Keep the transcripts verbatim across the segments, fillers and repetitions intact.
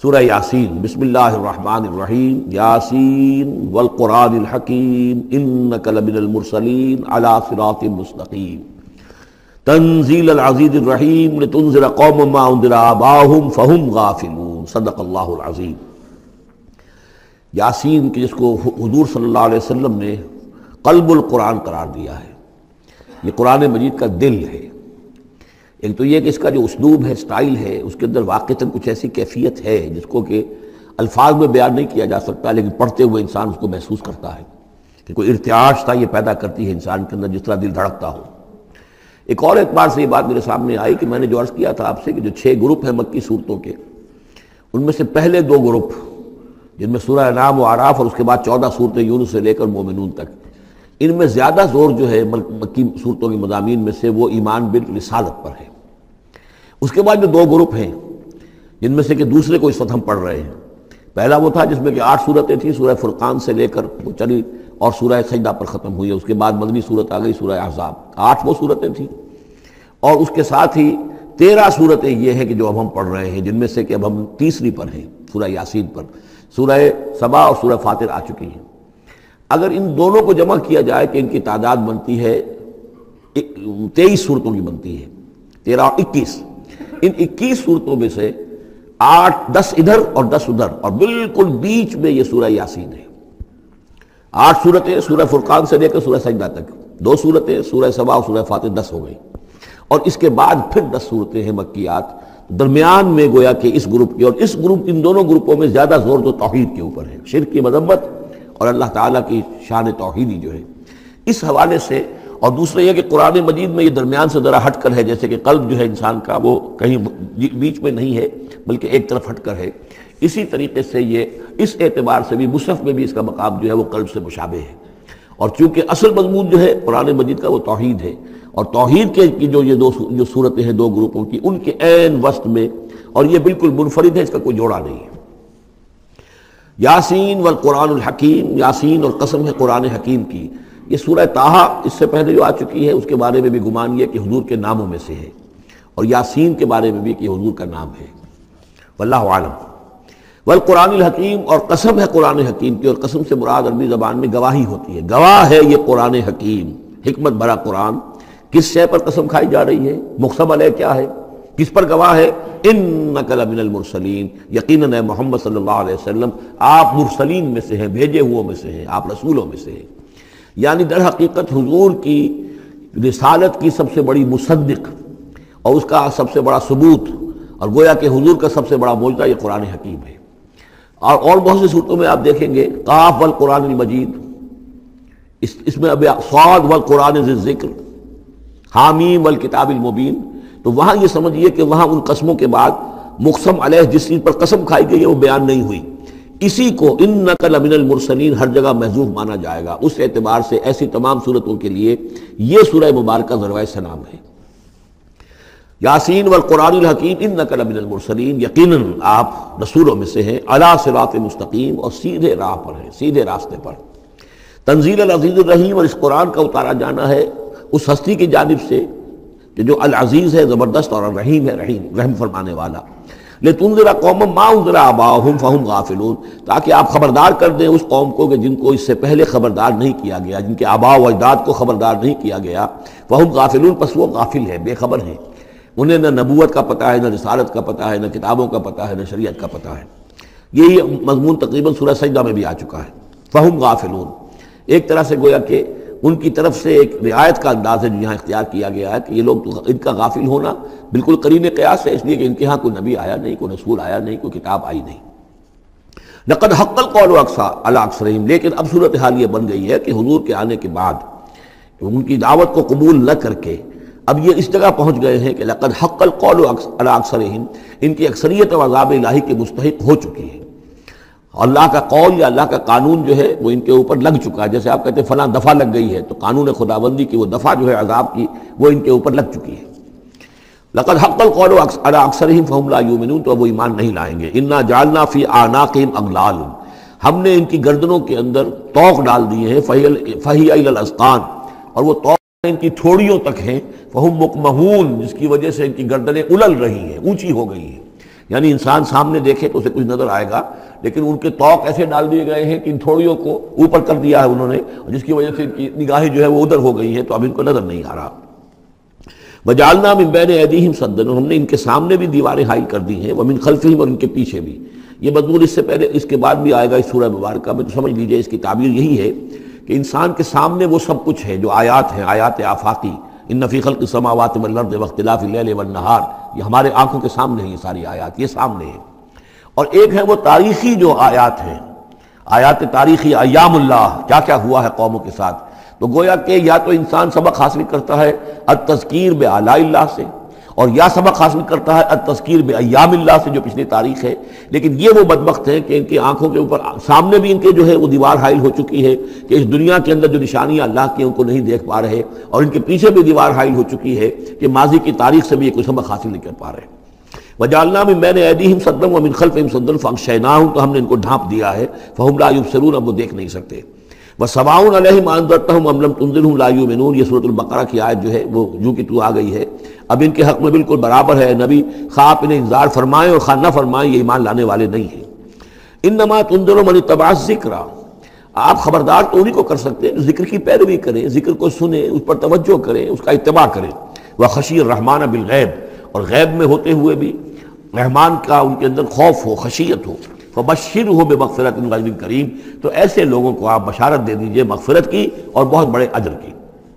سورہ یاسین۔ بسم اللہ الرحمن الرحیم۔ یاسین والقرآن الحکیم انک لمن المرسلین علی صراط مستقیم تنزیل العزیز الرحیم لتنذر قوما ما انذر آباؤہم فہم غافلون۔ صدق اللہ العظیم۔ یاسین کی جس کو حضور صلی اللہ علیہ وسلم نے قلب القرآن قرار دیا ہے، یہ قرآن مجید کا دل ہے۔ ایک تو یہ کہ اس کا جو اسلوب ہے، سٹائل ہے، اس کے اندر واقعتاً کچھ ایسی کیفیت ہے جس کو کہ الفاظ میں بیان نہیں کیا جا سکتا، لیکن پڑھتے ہوئے انسان اس کو محسوس کرتا ہے کہ کوئی ارتعاش تھا یہ پیدا کرتی ہے انسان کے اندر، جس طرح دل دھڑکتا ہو۔ ایک اور اعتبار سے یہ بات میرے سامنے آئی کہ میں نے جو عرض کیا تھا آپ سے کہ جو چھ گروپ ہیں مکی صورتوں کے، ان میں سے پہلے دو گروپ جن میں سورہ انعام و اعراف اور اس کے بعد چودہ صورتیں یونس سے لے کر مومنون تک، ان میں زیادہ زور جو ہے مکی صورتوں کے مضامین میں سے وہ ایمان بالرسالت پر ہے۔ اس کے بعد جو دو گروپ ہیں جن میں سے کہ دوسرے کو اس وقت ہم پڑھ رہے ہیں، پہلا وہ تھا جس میں کہ آٹھ صورتیں تھیں، سورہ فرقان سے لے کر وہ چلی اور سورہ سجدہ پر ختم ہوئی، اس کے بعد مدنی صورت آ گئی سورہ احزاب، آٹھ وہ صورتیں تھیں، اور اس کے ساتھ ہی تیرہ صورتیں یہ ہیں کہ جو اب ہم پڑھ رہے ہیں، جن میں سے کہ اب ہم تیسری پر ہیں، سورہ یاسین پر۔ سورہ سبا اور سورہ فاطر آ چکی ہیں۔ اگر ان دونوں کو جمع کیا جائے کہ ان کی تعداد بنتی ہے تیئیس صورتوں کی بنتی ہے، تیرہ اور اکیس۔ ان اکیس صورتوں میں سے آٹھ دس ادھر اور دس ادھر، اور بالکل بیچ میں یہ سورہ یاسین ہے۔ آٹھ صورتیں سورہ فرقان سے لے کر سورہ سجدہ تک، دو صورتیں سورہ سبا اور سورہ فاطر، دس ہو گئی، اور اس کے بعد پھر دس صورتیں ہیں مکیات۔ درمیان میں گویا کہ اس گروپ کی اور اس گروپ ان دونوں گروپوں میں زیادہ زور تو توحید کے اوپر ہے، شرک کی مذمت اور اللہ تعالیٰ کی شان توحیدی جو ہے اس حوالے سے۔ اور دوسرا یہ کہ قرآن مجید میں یہ درمیان سے ذرا ہٹ کر ہے، جیسے کہ قلب جو ہے انسان کا وہ کہیں بیچ میں نہیں ہے بلکہ ایک طرف ہٹ کر ہے، اسی طریقے سے یہ اس اعتبار سے بھی مصحف میں بھی اس کا مقام جو ہے وہ قلب سے مشابہ ہے۔ اور چونکہ اصل مضمون جو ہے قرآن مجید کا وہ توحید ہے، اور توحید کے کی جو یہ دو جو صورتیں ہیں دو گروپوں کی، ان کے عین وسط میں، اور یہ بالکل منفرد ہے، اس کا کوئی جوڑا نہیں ہے۔ یاسین والقرآن الحکیم، یاسین اور قسم ہے قرآن حکیم کی۔ یہ سورہ طٰہٰ اس سے پہلے جو آ چکی ہے، اس کے بارے میں بھی گمان یہ کہ حضور کے ناموں میں سے ہے، اور یاسین کے بارے میں بھی کہ حضور کا نام ہے، واللہ اعلم۔ والقرآن الحکیم، اور قسم ہے قرآن حکیم کی، اور قسم سے مراد عربی زبان میں گواہی ہوتی ہے، گواہ ہے یہ قرآن حکیم، حکمت بھرا قرآن۔ کس شے پر قسم کھائی جا رہی ہے؟ مقسم علیہ کیا ہے؟ کس پر گواہ ہے؟ انک لمن المرسلین، یقیناً اے محمد صلی اللہ علیہ وسلم آپ مرسلین میں سے ہیں، بھیجے ہوئوں میں سے ہیں، آپ رسولوں میں سے ہیں۔ یعنی در حقیقت حضور کی رسالت کی سب سے بڑی مصدق اور اس کا سب سے بڑا ثبوت، اور گویا کہ حضور کا سب سے بڑا معجزہ یہ قرآن حکیم ہے۔ اور اور بہت سی صورتوں میں آپ دیکھیں گے قاف والقرآن المجید، اس اس میں اب صاد والقرآن ذی الذکر، حامیم والکتاب المبین، تو وہاں یہ سمجھیے کہ وہاں ان قسموں کے بعد مقسم علیہ جس چیز پر قسم کھائی گئی ہے وہ بیان نہیں ہوئی، اسی کو انک لمن المرسلین ہر جگہ محذوف مانا جائے گا۔ اس اعتبار سے ایسی تمام صورتوں کے لیے یہ سورہ مبارکہ ذروۂ سلام ہے۔ یاسین والقرآن الحکیم انک لمن المرسلین، یقیناً آپ رسولوں میں سے ہیں، علی صراط مستقیم، اور سیدھے راہ پر ہیں، سیدھے راستے پر۔ تنزیل العزیز الرحیم، اور اس قرآن کا اتارا جانا ہے اس ہستی کی جانب سے کہ جو العزیز ہے، زبردست، اور الرحیم ہے، رحیم رحم فرمانے والا۔ لتنذر قوما ما انذر آباؤہم فہم غافلون، تاکہ آپ خبردار کر دیں اس قوم کو کہ جن کو اس سے پہلے خبردار نہیں کیا گیا، جن کے آباء و اجداد کو خبردار نہیں کیا گیا، فہم غافلون، پس وہ غافل ہے، بے خبر ہیں، انہیں نہ نبوت کا پتہ ہے، نہ رسالت کا پتہ ہے، نہ کتابوں کا پتہ ہے، نہ شریعت کا پتہ ہے۔ یہی مضمون تقریباً سورہ سجدہ میں بھی آ چکا ہے، فہم غافلون۔ ایک طرح سے گویا کہ ان کی طرف سے ایک رعایت کا انداز ہے جو یہاں اختیار کیا گیا ہے کہ یہ لوگ تو ان کا غافل ہونا بالکل قرین قیاس ہے، اس لیے کہ ان کے ہاں کوئی نبی آیا نہیں، کوئی رسول آیا نہیں، کوئی کتاب آئی نہیں۔ لقد حق القول علی اکثرہم، لیکن اب صورتحال یہ بن گئی ہے کہ حضور کے آنے کے بعد ان کی دعوت کو قبول نہ کر کے اب یہ اس جگہ پہنچ گئے ہیں کہ لقد حق القول علی اکثرہم، ان کی اکثریت عذاب الہی کے مستحق ہو چکی ہے۔ اللہ کا قول یا اللہ کا قانون جو ہے وہ ان کے اوپر لگ چکا ہے، جیسے آپ کہتے ہیں فلاں دفعہ لگ گئی ہے، تو قانون خداوندی کی وہ دفعہ جو ہے عذاب کی وہ ان کے اوپر لگ چکی ہے۔ لقد حق القول علی اکثرہم فہم لا یؤمنون، تو اب وہ ایمان نہیں لائیں گے۔ انا جعلنا فی اعناقہم اغلال، ہم نے ان کی گردنوں کے اندر طوق ڈال دیے ہیں، فہی الی الاذقان، اور وہ طوق ان کی ٹھوڑیوں تک ہیں، فہم مقمحون، جس کی وجہ سے ان کی گردنیں الل رہی ہیں، اونچی ہو گئی ہیں۔ یعنی انسان سامنے دیکھے تو اسے کچھ نظر آئے گا، لیکن ان کے طوق ایسے ڈال دیے گئے ہیں کہ ان تھوڑیوں کو اوپر کر دیا ہے انہوں نے، جس کی وجہ سے ان کی نگاہیں جو ہے وہ ادھر ہو گئی ہیں، تو اب ان کو نظر نہیں آ رہا۔ وجعلنا من بین ایدیہم سدا، ہم نے ان کے سامنے بھی دیواریں حائل کر دی ہیں، ومن خلفہم، اور ان کے پیچھے بھی۔ یہ مضمون اس سے پہلے اس کے بعد بھی آئے گا اس سورہ مبارکہ میں، تو سمجھ لیجئے اس کی تعبیر یہی ہے کہ انسان کے سامنے وہ سب کچھ ہے جو آیات ہیں، آیات آفاقی، ان فی خلق السماوات والارض واختلاف اللیل والنہار، یہ ہمارے آنکھوں کے سامنے ہیں، یہ ساری آیات یہ سامنے ہیں۔ اور ایک ہے وہ تاریخی جو آیات ہیں، آیات تاریخی، ایام اللہ، کیا کیا ہوا ہے قوموں کے ساتھ۔ تو گویا کہ یا تو انسان سبق حاصل کرتا ہے التذکیر بآلاء اللہ سے، اور یا سبق حاصل کرتا ہے التذکیر بایام اللہ سے جو پچھلی تاریخ ہے۔ لیکن یہ وہ بدبخت ہیں کہ ان کی آنکھوں کے اوپر سامنے بھی ان کے جو ہے وہ دیوار حائل ہو چکی ہے کہ اس دنیا کے اندر جو نشانیاں اللہ کی ان کو نہیں دیکھ پا رہے، اور ان کے پیچھے بھی دیوار حائل ہو چکی ہے کہ ماضی کی تاریخ سے بھی یہ کوئی سبق حاصل نہیں کر پا رہے۔ وجعلنا من بین ایدیہم سدا ومن خلفہم سدا فاغشیناہم، تو ہم نے ان کو ڈھانپ دیا ہے، فہم لا یبصرون، اب وہ دیکھ نہیں سکتے۔ وسواء علیہم انذرتہم ام لم تنذرہم لا یؤمنون، یہ سورۃ البقرہ کی آیت جو ہے وہ جو کہ تو آ گئی ہے، اب ان کے حق میں بالکل برابر ہے، نبی خواہ آپ انہیں انذار فرمائیں اور خواہ نہ فرمائیں، یہ ایمان لانے والے نہیں ہیں۔ انما تنذر من اتبع الذکر، آپ خبردار تو انہیں کو کر سکتے ہیں جو ذکر کی پیروی کریں، ذکر کو سنیں، اس پر توجہ کریں، اس کا اتباع کریں۔ وخشی الرحمن بالغیب، اور غیب میں ہوتے ہوئے بھی رحمان کا ان کے اندر خوف ہو، خشیت ہو۔ فبشرہ بمغفرۃ واجر کریم، تو ایسے لوگوں کو آپ بشارت دے دیجئے مغفرت کی اور بہت بڑے اجر کی۔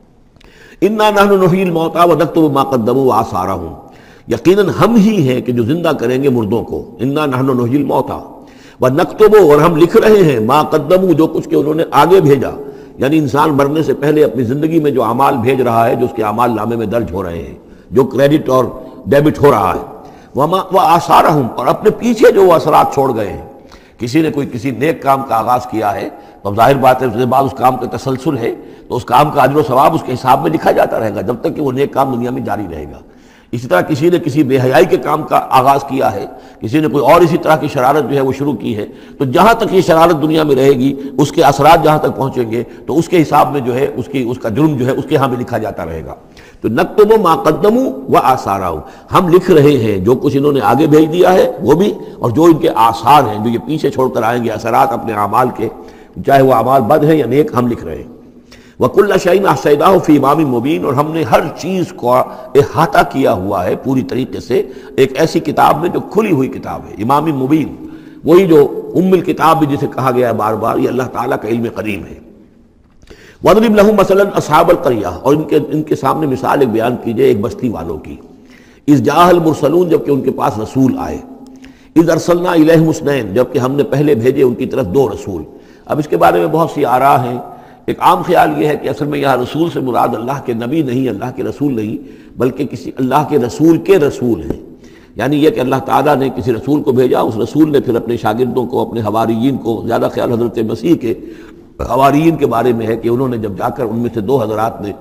انا نحن نحیی الموتیٰ ونکتب ما قدموا وآثارہم، یقیناً ہم ہی ہیں کہ جو زندہ کریں گے مردوں کو۔ انا نحن نحیی الموتیٰ ونکتب، اور ہم لکھ رہے ہیں ما قدموا، جو کچھ کہ انہوں نے آگے بھیجا، یعنی انسان مرنے سے پہلے اپنی زندگی میں جو اعمال بھیج رہا ہے، جو اس کے اعمال نامے میں درج ہو رہے ہیں، جو کریڈٹ اور ڈیبٹ ہو رہا ہے۔ وما وآثارہم، اور اپنے پیچھے جو وہ اثرات چھوڑ گئے ہیں۔ کسی نے کوئی کسی نیک کام کا آغاز کیا ہے تو ظاہر بات ہے اس کے بعد اس کام کا تسلسل ہے، تو اس کام کا اجر و ثواب اس کے حساب میں لکھا جاتا رہے گا جب تک کہ وہ نیک کام دنیا میں جاری رہے گا۔ اسی طرح کسی نے کسی بے حیائی کے کام کا آغاز کیا ہے، کسی نے کوئی اور اسی طرح کی شرارت جو ہے وہ شروع کی ہے، تو جہاں تک یہ شرارت دنیا میں رہے گی اس کے اثرات جہاں تک پہنچیں گے تو اس کے حساب میں جو ہے اس کی اس کا جرم جو ہے اس کے ہاں میں لکھا جاتا رہے گا۔ تو نکتب ما قدموا وآثارہم، ہم لکھ رہے ہیں جو کچھ انہوں نے آگے بھیج دیا ہے وہ بھی، اور جو ان کے آثار ہیں جو یہ پیچھے چھوڑ کر آئیں گے اثرات اپنے اعمال کے، چاہے وہ اعمال بد ہیں یا نیک، ہم لکھ رہے ہیں۔ وَكُلَّ شَيْءٍ أَحْصَيْنَاهُ فِي إِمَامٍ مُبِينٍ، اور ہم نے ہر چیز کو احاطہ کیا ہوا ہے پوری طریقے سے ایک ایسی کتاب میں جو کھلی ہوئی کتاب ہے، امام مبین، وہی جو ام الکتاب بھی جسے کہا گیا ہے بار بار، یہ اللہ تعالیٰ کا علم قدیم ہے۔ وَاضْرِبْ لَهُم مَثَلًا أَصْحَابَ الْقَرْيَةِ، اور ان کے ان کے سامنے مثال ایک بیان کیجئے ایک بستی والوں کی۔ اِذْ جَاءَ الْمُرْسَلُونَ، جبکہ ان کے پاس رسول آئے۔ اِذْ أَرْسَلْنَا إِلَيْهِمُ اثْنَيْنِ، جبکہ ہم نے پہلے بھیجے ان کی طرف دو رسول۔ اب اس کے بارے میں بہت سی آراء ہیں۔ ایک عام خیال یہ ہے کہ اصل میں یہاں رسول سے مراد اللہ کے نبی نہیں، اللہ کے رسول نہیں، بلکہ کسی اللہ کے رسول کے رسول ہیں۔ یعنی یہ کہ اللہ تعالیٰ نے کسی رسول کو بھیجا، اس رسول نے پھر اپنے شاگردوں کو، اپنے حواریین کو، زیادہ خیال حضرت مسیح کے حواریین کے بارے میں ہے کہ انہوں نے جب جا کر ان میں سے دو حضرات نے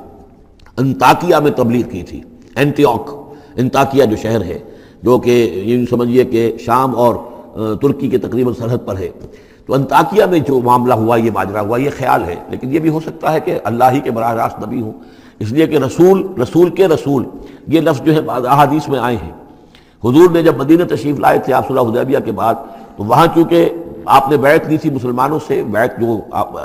انطاکیہ میں تبلیغ کی تھی، اینٹیوک، انطاکیہ جو شہر ہے جو کہ یہ سمجھیے کہ شام اور ترکی کے تقریباً سرحد پر ہے، تو انطاکیہ میں جو معاملہ ہوا، یہ ماجرا ہوا، یہ خیال ہے، لیکن یہ بھی ہو سکتا ہے کہ اللہ ہی کے براہ راست نبی ہوں، اس لیے کہ رسول رسول کے رسول یہ لفظ جو ہے بعض احادیث میں آئے ہیں۔ حضور نے جب مدینہ تشریف لائے تھے آپ صلح حدیبیہ کے بعد، تو وہاں چونکہ آپ نے بیعت لی تھی مسلمانوں سے، بیعت جو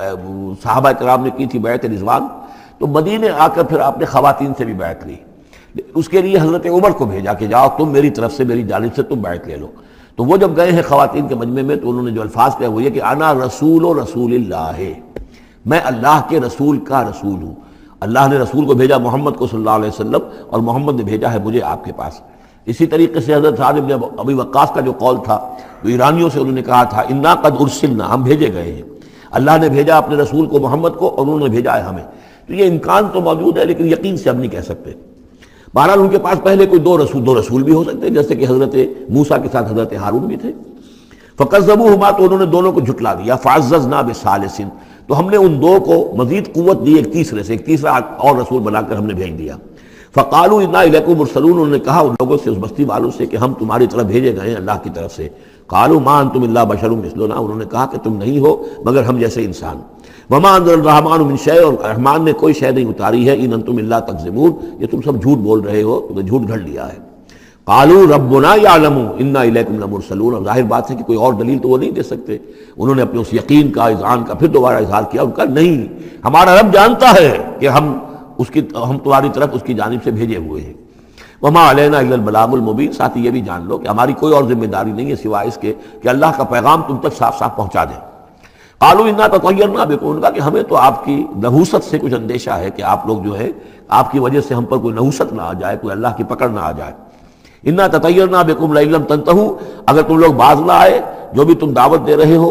صحابہ کرام نے کی تھی بیعت رضوان، تو مدینے آ کر پھر آپ نے خواتین سے بھی بیعت لی۔ اس کے لیے حضرت عمر کو بھیجا کہ جاؤ تم میری طرف سے، میری جانب سے تم بیعت لے لو۔ تو وہ جب گئے ہیں خواتین کے مجمع میں تو انہوں نے جو الفاظ کہے وہ یہ کہ انا رسول و رسول اللہ، میں اللہ کے رسول کا رسول ہوں۔ اللہ نے رسول کو بھیجا محمد کو صلی اللہ علیہ وسلم، اور محمد نے بھیجا ہے مجھے آپ کے پاس۔ اسی طریقے سے حضرت سعد بن ابی وقاص کا جو قول تھا، جو ایرانیوں سے انہوں نے کہا تھا انا قد ارسلنا، ہم بھیجے گئے ہیں، اللہ نے بھیجا اپنے رسول کو محمد کو اور انہوں نے بھیجا ہے ہمیں۔ تو یہ امکان تو موجود ہے لیکن یقین سے ہم نہیں کہہ سکتے۔ بہرحال ان کے پاس پہلے کوئی دو رسول دو رسول بھی ہو سکتے ہیں، جیسے کہ حضرت موسیٰ کے ساتھ حضرت ہارون بھی تھے۔ فکذبوہما، تو انہوں نے دونوں کو جھٹلا دیا۔ فعززنا بثالث، تو ہم نے ان دو کو مزید قوت دی ایک تیسرے سے، ایک تیسرا اور رسول بنا کر ہم نے بھیج دیا۔ فقالوا انا الیکم مرسلون، انہوں نے کہا ان لوگوں سے، اس بستی والوں سے کہ ہم تمہاری طرف بھیجے گئے ہیں اللہ کی طرف سے۔ قالوا ما انتم الا بشر مثلنا، انہوں نے کہا کہ تم نہیں ہو مگر ہم جیسے انسان۔ وما انزل الرحمن من شیء، اور رحمان نے کوئی شے نہیں اتاری ہے، ان انتم الا تکذبون، یہ تم سب جھوٹ بول رہے ہو، تم نے جھوٹ گھڑ لیا ہے۔ قالوا ربنا یعلم انا الیکم لمرسلون، اور ظاہر بات ہے کہ کوئی اور دلیل تو وہ نہیں دے سکتے. انہوں نے اپنے اس یقین کا اذعان کا پھر دوبارہ اظہار کیا. ان کا نہیں، ہمارا رب جانتا ہے کہ ہم اس کی ہم تمہاری طرف اس کی جانب سے بھیجے ہوئے ہیں. وما علینا الا البلاغ المبین، ساتھ ہی یہ بھی جان لو کہ ہماری کوئی اور ذمہ داری نہیں ہے سوائے اس کے کہ اللہ کا پیغام تم تک صاف صاف پہنچا دیں. قالوا انا تطیرنا بکم، ان کا کہ ہمیں تو آپ کی نحوست سے کچھ اندیشہ ہے کہ آپ لوگ جو ہے آپ کی وجہ سے ہم پر کوئی نحوست نہ آ جائے، کوئی اللہ کی پکڑ نہ آ جائے. انا تطیرنا بکم لئن لم تنتہوا، اگر تم لوگ باز نہ آئے جو بھی تم دعوت دے رہے ہو،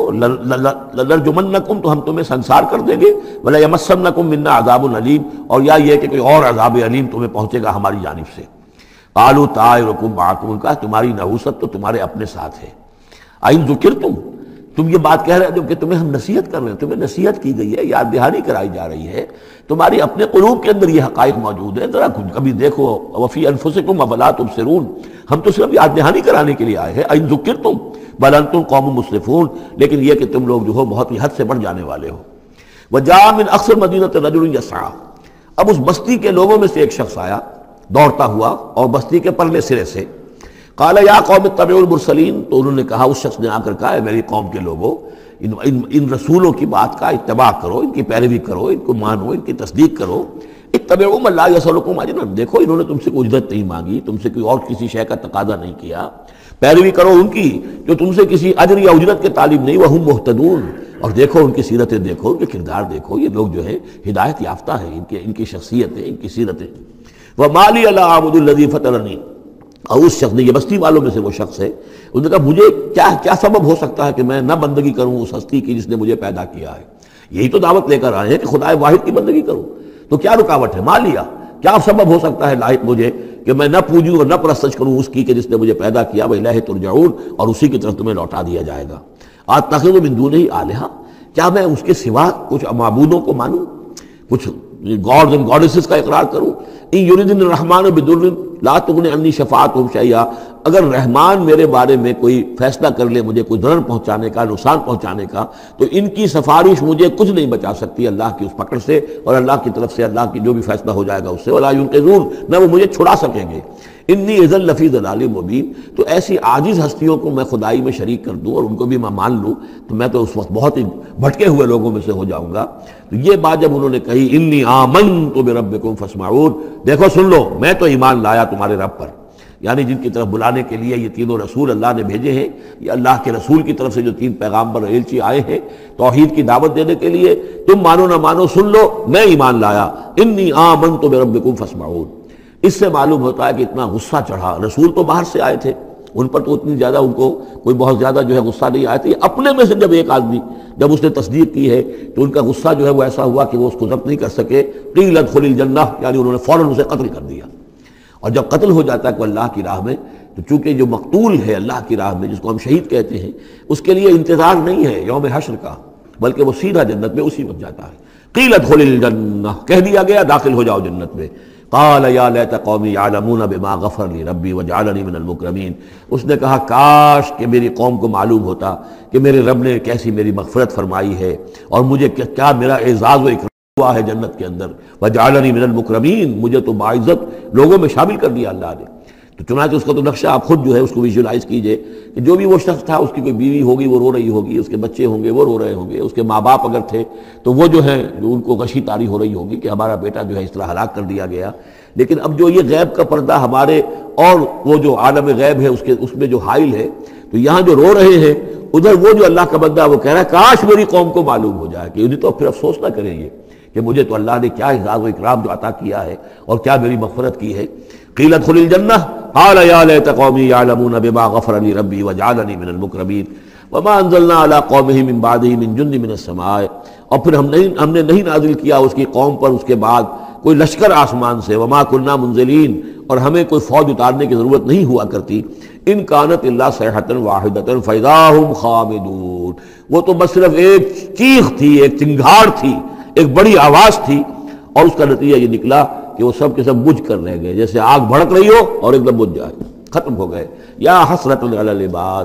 لنرجمنکم، تو ہم تمہیں سنسار کر دیں گے، ولیمسنکم منا عذاب علیم، اور یا یہ کہ کوئی اور عذاب علیم تمہیں پہنچے گا ہماری جانب سے. قالوا طائرکم معکم، کا تمہاری نحوست تو تمہارے اپنے ساتھ ہے. این ذکرتم، تم یہ بات کہہ رہے ہو کہ تمہیں ہم نصیحت کر رہے ہیں، تمہیں نصیحت کی گئی ہے، یاد دہانی کرائی جا رہی ہے، تمہاری اپنے قلوب کے اندر یہ حقائق موجود ہیں، ذرا کبھی دیکھو. وفی انفسکم افلا تبصرون، ہم تو صرف یاد دہانی کرانے کے لیے آئے ہیں. این ذکرتم بل انتم قوم مسرفون، لیکن یہ کہ تم لوگ جو ہو بہت ہی حد سے بڑھ جانے والے ہو. وجاء من اقصى المدینۃ رجل یسعى، اب اس بستی کے لوگوں میں سے ایک شخص آیا دوڑتا ہوا، اور بستی کے پرلے سرے سے. قال یا قوم اتبعوا المرسلین، تو انہوں نے کہا، اس شخص نے آ کر کہا، میری قوم کے لوگوں، ان, ان, ان رسولوں کی بات کا اتباع کرو، ان کی پیروی کرو، ان کو مانو، ان کی تصدیق کرو. اتبعوا من لا يسألكم اجرا، دیکھو انہوں نے تم سے کوئی اجرت نہیں مانگی، تم سے کوئی اور کسی شے کا تقاضا نہیں کیا. پیروی کرو ان کی جو تم سے کسی اجر یا اجرت کے طالب نہیں. وہم مہتدون، اور دیکھو ان کی سیرتیں، دیکھو ان کے کردار، دیکھو یہ لوگ جو ہے ہدایت یافتہ ہیں، ان کے ان کی شخصیتیں، ان کی سیرتیں. وما لی الا اعبد الذی فطرنی، اور اس شخص نے، یہ بستی والوں میں سے وہ شخص ہے، انہوں نے کہا مجھے کیا کیا سبب ہو سکتا ہے کہ میں نہ بندگی کروں اس ہستی کی جس نے مجھے پیدا کیا ہے. یہی تو دعوت لے کر آئے ہیں کہ خدا واحد کی بندگی کروں، تو کیا رکاوٹ ہے؟ مالیا، کیا سبب ہو سکتا ہے لاحق مجھے کہ میں نہ پوجوں اور نہ پرستش کروں اس کی کہ جس نے مجھے پیدا کیا. وإلیہ ترجعون، اور اسی کی طرف تمہیں لوٹا دیا جائے گا. اتخذ من دونہ آلہہ، کیا میں اس کے سوا کچھ معبودوں کو مانوں، کچھ گاڈز اینڈ گاڈیسز کا اقرار کروں. ان یریدن الرحمن بضر لا تغن عنی شفاعتهم شیئا، اگر رحمان میرے بارے میں کوئی فیصلہ کر لے مجھے کوئی ضرر پہنچانے کا، نقصان پہنچانے کا، تو ان کی سفارش مجھے کچھ نہیں بچا سکتی اللہ کی اس پکڑ سے، اور اللہ کی طرف سے اللہ کی جو بھی فیصلہ ہو جائے گا اس سے. ولا ينقذون، نہ وہ مجھے چھڑا سکیں گے. انی اذا لفی ضلال مبین، تو ایسی عاجز ہستیوں کو میں خدائی میں شریک کر دوں اور ان کو بھی میں مان لوں تو میں تو اس وقت بہت ہی بھٹکے ہوئے لوگوں میں سے ہو جاؤں گا. تو یہ بات جب انہوں نے کہی، انی آمنت بربکم فاسمعون، دیکھو سن لو میں تو ایمان لایا تمہارے رب پر، یعنی جن کی طرف بلانے کے لیے یہ تینوں رسول اللہ نے بھیجے ہیں، یہ اللہ کے رسول کی طرف سے جو تین پیغامبر ایلچی آئے ہیں توحید کی دعوت دینے کے لیے، تم مانو نہ مانو سن لو میں ایمان لایا. انی آمنت بربکم فاسمعون. اس سے معلوم ہوتا ہے کہ اتنا غصہ چڑھا. رسول تو باہر سے آئے تھے، ان پر تو اتنی زیادہ ان کو کوئی بہت زیادہ جو ہے غصہ نہیں آیا تھا. اپنے میں سے جب ایک آدمی جب اس نے تصدیق کی ہے تو ان کا غصہ جو ہے وہ ایسا ہوا کہ وہ اس کو ضبط نہیں کر سکے. قیل ادخل الجنہ، یعنی انہوں نے فوراً اسے قتل کر دیا. اور جب قتل ہو جاتا ہے کوئی اللہ کی راہ میں، تو چونکہ جو مقتول ہے اللہ کی راہ میں، جس کو ہم شہید کہتے ہیں، اس کے لیے انتظار نہیں ہے یوم حشر کا، بلکہ وہ سیدھا جنت میں اسی وقت جاتا ہے. قیل ادخل الجنہ، کہہ دیا گیا داخل ہو جاؤ جنت میں. قال یا لیت قومی یعلمون بما غفر لی ربی وجعلنی من المکرمین، اس نے کہا کاش کہ میری قوم کو معلوم ہوتا کہ میرے رب نے کیسی میری مغفرت فرمائی ہے اور مجھے کیا میرا اعزاز و اکرام ہوا ہے جنت کے اندر. وجعلنی من المکرمین، مجھے تو باعزت لوگوں میں شامل کر دیا اللہ نے. تو چنانچہ اس کا تو نقشہ آپ خود جو ہے اس کو ویژولائز کیجئے کہ جو بھی وہ شخص تھا، اس کی کوئی بیوی ہوگی وہ رو رہی ہوگی، اس کے بچے ہوں گے وہ رو رہے ہوں گے، اس کے ماں باپ اگر تھے تو وہ جو ہے جو ان کو غشی طاری ہو رہی ہوگی کہ ہمارا بیٹا جو ہے اس طرح ہلاک کر دیا گیا. لیکن اب جو یہ غیب کا پردہ ہمارے اور وہ جو عالم غیب ہے اس کے اس میں جو حائل ہے، تو یہاں جو رو رہے ہیں ادھر وہ جو اللہ کا بندہ وہ کہہ رہا ہے کاش میری قوم کو معلوم ہو جائے کہ انہیں تو پھر افسوس نہ کریں یہ کہ مجھے تو اللہ نے کیا اعزاز و اکرام جو عطا کیا ہے اور کیا میری مغفرت کی ہے. قیل ادخل الجنہ قال یا لیت قومی یعلمون بما غفر لی ربی وجعلنی من المکرمین وما انزلنا علی قومہ من بعدہ من جند من السماء، اور پھر ہم نہیں ہم نے نہیں نازل کیا اس کی قوم پر اس کے بعد کوئی لشکر آسمان سے. وما كنا منزلین، اور ہمیں کوئی فوج اتارنے کی ضرورت نہیں ہوا کرتی. ان کانت الا صیحۃ واحدۃ فاذا هم خامدون، وہ تو بس صرف ایک چیخ تھی، ایک چنگھاڑ تھی، ایک بڑی آواز تھی، اور اس کا نتیجہ یہ نکلا کہ وہ سب کے سب بجھ کر رہ گئے، جیسے آگ بھڑک رہی ہو اور ایک دم بجھ جائے، ختم ہو گئے. یا حسرۃ علی العباد،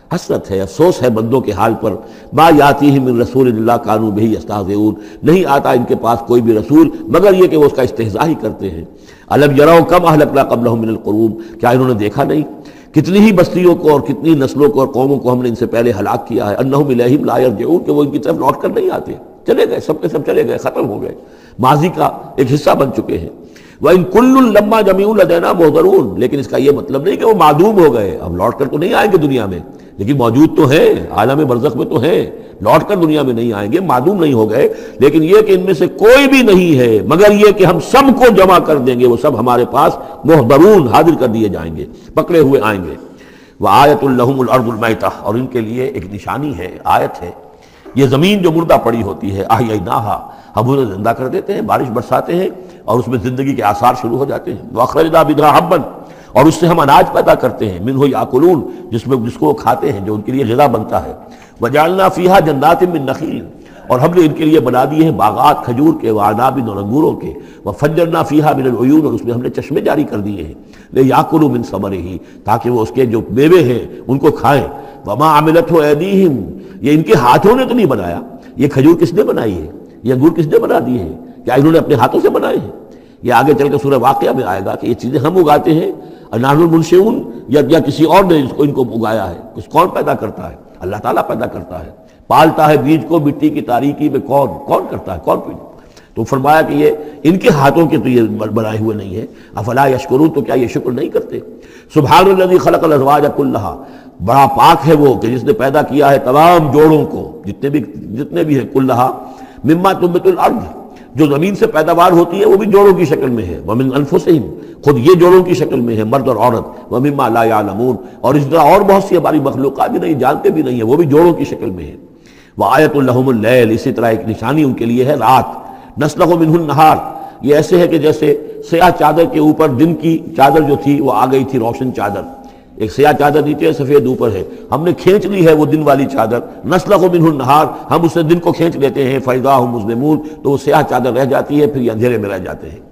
حسرت ہے، افسوس ہے بندوں کے حال پر. ما یاتیہم من رسول اللہ کانوا بہ یستہزئون، نہیں آتا ان کے پاس کوئی بھی رسول مگر یہ کہ وہ اس کا استہزاء ہی کرتے ہیں. الم یروا کم اہلکنا قبلہم من القرون، کیا انہوں نے دیکھا نہیں کتنی ہی بستیوں کو اور کتنی نسلوں کو اور قوموں کو ہم نے ان سے پہلے ہلاک کیا ہے. انہم الیہم لا یرجعون، کہ وہ ان کی طرف لوٹ کر نہیں آتے، چلے گئے، سب کے سب چلے گئے، ختم ہو گئے، ماضی کا ایک حصہ بن چکے ہیں. وَإِن كُلٌّ لَمَّا جَمِيعٌ لَدَيْنَا مُحْضَرُونَ، لیکن اس کا یہ مطلب نہیں کہ وہ معدوم ہو گئے، اب لوٹ کر تو نہیں آئیں گے دنیا میں، لیکن موجود تو ہیں، عالم برزخ میں تو ہیں، لوٹ کر دنیا میں نہیں آئیں گے، معدوم نہیں ہو گئے. لیکن یہ کہ ان میں سے کوئی بھی نہیں ہے مگر یہ کہ ہم سب کو جمع کر دیں گے، وہ سب ہمارے پاس محضرون حاضر کر دیے جائیں گے، پکڑے ہوئے آئیں گے. وَآیَةٌ لَهُمُ الْأَرْضُ الْمَيْتَةُ، اور ان کے لیے ایک نشانی ہے، آیت ہے، یہ زمین جو مردہ پڑی ہوتی ہے، احییناھا، ہم انہیں زندہ کر دیتے ہیں، بارش برساتے ہیں اور اس میں زندگی کے آثار شروع ہو جاتے ہیں. وَأَخْرَجْنَا بِهَا حَبًّا، اور اس سے ہم اناج پیدا کرتے ہیں، مِنْهُ یأکلون، جس میں جس کو وہ کھاتے ہیں، جو ان کے لیے غذا بنتا ہے. وَجَعَلْنَا فِیہَا جَنَّاتٍ مِّن نَخِیل، اور ہم نے ان کے لیے بنا دیے ہیں باغات کھجور کے، وعناب اور انگوروں کے. وفجرنا فیہا من العیون، اور اس میں ہم نے چشمے جاری کر دیے ہیں. لیاکلوا من ثمرہ، تاکہ وہ اس کے جو میوے ہیں ان کو کھائیں. وما عملتہ ایدیہم، یہ ان کے ہاتھوں نے تو نہیں بنایا. یہ کھجور کس نے بنائی ہے، یہ انگور کس نے بنا دیے ہیں، کیا انہوں نے اپنے ہاتھوں سے بنائے ہیں؟ یہ آگے چل کے سورہ واقعہ میں آئے گا کہ یہ چیزیں ہم اگاتے ہیں، نحن المنشئون، یا یا کسی اور نے اس کو ان کو اگایا ہے. کس کون پیدا کرتا ہے؟ اللہ تعالیٰ پیدا کرتا ہے. پالتا ہے بیج کو مٹی کی تاریکی میں، کون کون کرتا ہے، کون پیدا. تو فرمایا کہ یہ ان کے ہاتھوں کے تو یہ بنائے ہوئے نہیں ہے. افلا یشکرون، تو کیا یہ شکر نہیں کرتے؟ سبحان الذی خلق الازواج کلھا، بڑا پاک ہے وہ کہ جس نے پیدا کیا ہے تمام جوڑوں کو، جتنے بھی جتنے بھی ہیں، کلھا مما تنبت الارض، جو زمین سے پیداوار ہوتی ہے وہ بھی جوڑوں کی شکل میں ہے. ومن انفسہم، خود یہ جوڑوں کی شکل میں ہے، مرد اور عورت. ومما لا یعلمون، اور اس طرح اور بہت سی ہماری مخلوقات بھی نہیں جانتے بھی نہیں ہیں، وہ بھی جوڑوں کی شکل میں ہے. وآیۃ لہم اللیل، اسی طرح ایک نشانی ان کے لیے ہے رات. نسلخ منہ النہار، یہ ایسے ہے کہ جیسے سیاہ چادر کے اوپر دن کی چادر جو تھی وہ آ گئی تھی روشن چادر، ایک سیاہ چادر نیچے سفید اوپر ہے، ہم نے کھینچ لی ہے وہ دن والی چادر. نسلخ منہ النہار، ہم اسے دن کو کھینچ لیتے ہیں. فاذا ہم مظلمون، تو وہ سیاہ چادر رہ جاتی ہے، پھر یہ اندھیرے میں رہ جاتے ہیں.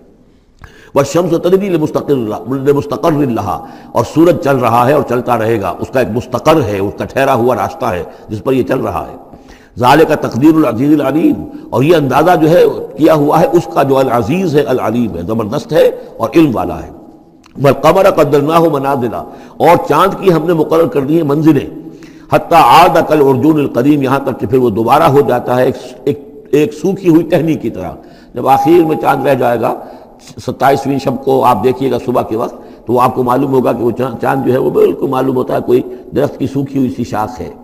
والشمس تجری لمستقر لمستقر لہا، اور سورج چل رہا ہے اور چلتا رہے گا، اس کا ایک مستقر ہے، اس کا ٹھہرا ہوا راستہ ہے جس پر یہ چل رہا ہے. ذالک تقدیر العزیز العلیم، اور یہ اندازہ جو ہے کیا ہوا ہے اس کا جو العزیز ہے، العلیم ہے، زبردست ہے اور علم والا ہے. والقمر قدرناہ منازل، اور چاند کی ہم نے مقرر کر دی ہیں منزلیں. حتی عاد کالعرجون القدیم، یہاں تک کہ پھر وہ دوبارہ ہو جاتا ہے ایک ایک, ایک سوکھی ہوئی ٹہنی کی طرح. جب آخر میں چاند رہ جائے گا ستائیسویں شب کو آپ دیکھیے گا صبح کے وقت، تو وہ آپ کو معلوم ہوگا کہ وہ چاند جو ہے وہ بالکل معلوم ہوتا ہے کوئی درخت کی سوکھی ہوئی سی شاخ ہے.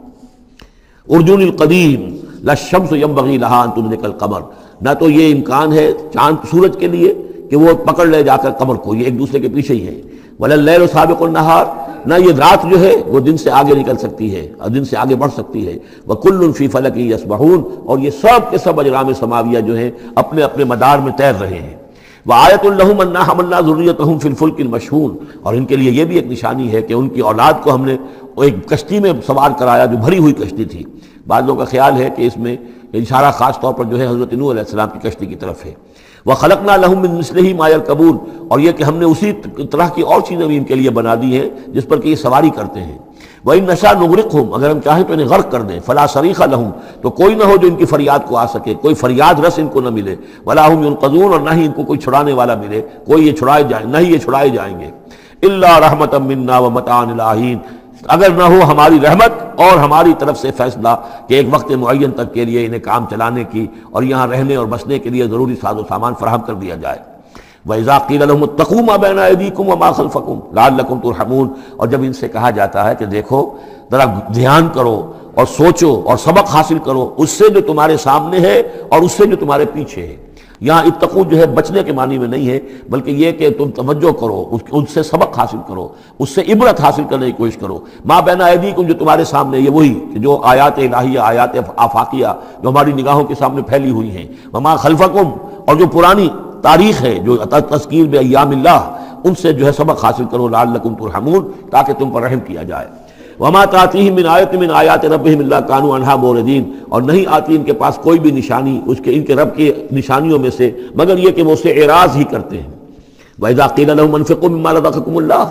ارجون القدیم لا الشمس ينبغي لها ان تدرك القمر، نہ تو یہ امکان ہے چاند سورج کے لیے کہ وہ پکڑ لے جا کر قمر کو، یہ ایک دوسرے کے پیچھے ہی ہے. ولا الليل سابق النهار، نہ یہ رات جو ہے وہ دن سے آگے نکل سکتی ہے اور دن سے آگے بڑھ سکتی ہے. وكل في فلك يسبحون، اور یہ سب کے سب اجرام سماویہ جو ہیں اپنے اپنے مدار میں تیر رہے ہیں. وآیۃ لہم انا حملنا ذریتہم فی الفلک المشحون، اور ان کے لیے یہ بھی ایک نشانی ہے کہ ان کی اولاد کو ہم نے ایک کشتی میں سوار کرایا جو بھری ہوئی کشتی تھی. بعض لوگوں کا خیال ہے کہ اس میں اشارہ خاص طور پر جو ہے حضرت نوح علیہ السلام کی کشتی کی طرف ہے. وخلقنا لہم من مثلہ ما یرکبون، اور یہ کہ ہم نے اسی طرح کی اور چیزیں بھی ان کے لیے بنا دی ہیں جس پر کہ یہ سواری کرتے ہیں. وَإِن نَشَاء نُغْرِقْهُمْ، اگر ہم چاہیں تو انہیں غرق کر دیں. فَلَا صَرِيخَ لَهُمْ، تو کوئی نہ ہو جو ان کی فریاد کو آ سکے، کوئی فریاد رس ان کو نہ ملے. وَلَا هُمْ يُنقَذُونَ، اور نہ ہی ان کو کوئی چھڑانے والا ملے، کوئی یہ چھڑائے جائیں، نہ ہی یہ چھڑائے جائیں گے. إِلَّا رَحْمَةً مِنَّا وَمَتَاعًا إِلَىٰ حِينٍ، اگر نہ ہو ہماری رحمت اور ہماری طرف سے فیصلہ کہ ایک وقت معین تک کے لیے انہیں کام چلانے کی اور یہاں رہنے اور بسنے کے لیے ضروری ساز و سامان فراہم کر دیا جائے. وَإِذَا قِيلَ لَهُمُ اتَّقُوا مَا بَيْنَ أَيْدِيكُمْ وَمَا خَلْفَكُمْ لَعَلَّكُمْ تُرْحَمُونَ، اور جب ان سے کہا جاتا ہے کہ دیکھو ذرا دھیان کرو اور سوچو اور سبق حاصل کرو اس سے جو تمہارے سامنے ہے اور اس سے جو تمہارے پیچھے ہے. یہاں اتقو جو ہے بچنے کے معنی میں نہیں ہے، بلکہ یہ کہ تم توجہ کرو، ان سے سبق حاصل کرو، اس سے عبرت حاصل کرنے کی کوشش کرو. ما بین ایدیکم، جو تمہارے سامنے، یہ وہی جو آیات الہیہ، آیات آفاقیہ جو ہماری نگاہوں کے سامنے پھیلی ہوئی ہیں. وما خلفکم، اور جو پرانی تاریخ ہے جو تذکیر بایام اللہ، ان سے جو ہے سبق حاصل کرو. لعلکم ترحمون، تاکہ تم پر رحم کیا جائے. وما تاتیہم من آیۃ من آیات ربہم الا کانوا عنہا معرضین، اور نہیں آتی ان کے پاس کوئی بھی نشانی اس کے ان کے رب کی نشانیوں میں سے مگر یہ کہ وہ اس سے اعراض ہی کرتے ہیں. وَإِذَا قِيلَ لَهُمْ أَنفِقُوا مِمَّا رَزَقَكُمُ اللَّهُ،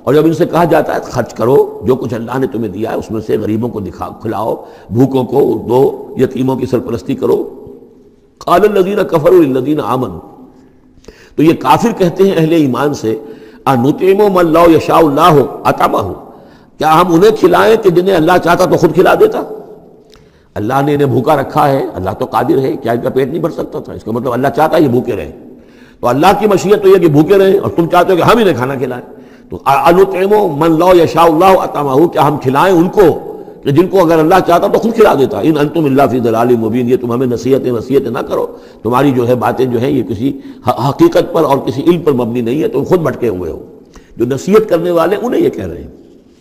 اور جب ان سے کہا جاتا ہے خرچ کرو جو کچھ اللہ نے تمہیں دیا ہے اس میں سے غریبوں کو دکھا کھلاؤ، بھوکوں کو دو، یتیموں کی سرپرستی کرو. قال الذین کفروا للذین آمنوا، تو یہ کافر کہتے ہیں اہل ایمان سے انطعم من لو یشاء اللہ اطعمہ، کیا ہم انہیں کھلائیں کہ جنہیں اللہ چاہتا تو خود کھلا دیتا؟ اللہ نے انہیں بھوکا رکھا ہے، اللہ تو قادر ہے، کیا ان کا پیٹ نہیں بھر سکتا تھا؟ اس کا مطلب اللہ چاہتا ہے یہ بھوکے رہیں. تو اللہ کی مشیت تو یہ کہ بھوکے رہیں، اور تم چاہتے ہو کہ ہم انہیں کھانا کھلائیں. تو انطعم من لو یشاء اللہ اطعمہ، کیا ہم کھلائیں ان کو کہ جن کو اگر اللہ چاہتا تو خود کھلا دیتا؟ ان انتم الا فی ضلال مبین، یہ تم ہمیں نصیحتیں نصیحتیں نہ کرو، تمہاری جو ہے باتیں جو ہیں یہ کسی حقیقت پر اور کسی علم پر مبنی نہیں ہے، تم خود بھٹکے ہوئے ہو. جو نصیحت کرنے والے انہیں یہ کہہ رہے ہیں.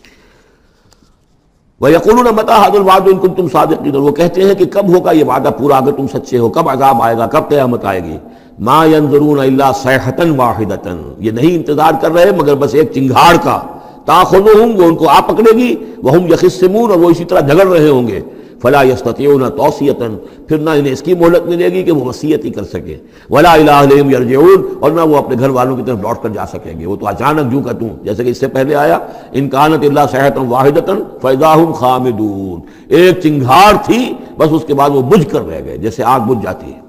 وَيَقُولُونَ مَتَىٰ هَٰذَا الْوَعْدُ إِن كُنتُمْ صَادِقِينَ، وہ کہتے ہیں کہ کب ہوگا یہ وعدہ پورا اگر تم سچے ہو، کب عذاب آئے گا، کب قیامت آئے گی. مَا يَنظُرُونَ إِلَّا صَيْحَةً وَاحِدَةً، یہ نہیں انتظار کر رہے مگر بس ایک چنگھاڑ کا. تَأْخُذُهُمْ، وہ ان کو آ پکڑے گی، وَهُمْ يَخِصِّمُونَ، اور وہ اسی طرح جھگڑ رہے ہوں گے. فَلَا يَسْتَطِيعُونَ تَوْصِيَةً، پھر نہ انہیں اس کی مہلت ملے گی کہ وہ وصیت ہی کر سکیں. وَلَا إِلَىٰ أَهْلِهِمْ يَرْجِعُونَ، اور نہ وہ اپنے گھر والوں کی طرف لوٹ کر جا سکیں گے. وہ تو اچانک جو کہ توں، جیسے کہ اس سے پہلے آیا إِن كَانَتْ إِلَّا صَيْحَةً وَاحِدَةً فَإِذَا هُمْ خَامِدُونَ، ایک چنگھاڑ تھی بس، اس کے بعد وہ بجھ کر رہ گئے جیسے آگ بجھ جاتی ہے.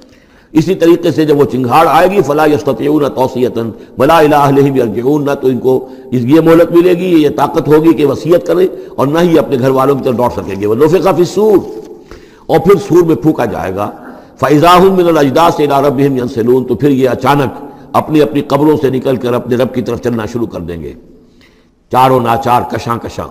اسی طریقے سے جب وہ چنگھاڑ آئے گی فلا یستطیعون توصیۃ ولا الی اہلہم یرجعون، نہ تو ان کو یہ مہلت ملے گی، یہ طاقت ہوگی کہ وصیت کریں، اور نہ ہی اپنے گھر والوں کی طرف لوٹ سکیں گے. ونفخ فی الصور، اور پھر سور میں پھونکا جائے گا. فاذا هم من الاجداث الى ربهم ينسلون، تو پھر یہ اچانک اپنی اپنی قبروں سے نکل کر اپنے رب کی طرف چلنا شروع کر دیں گے، چاروں ناچار کشاں کشاں.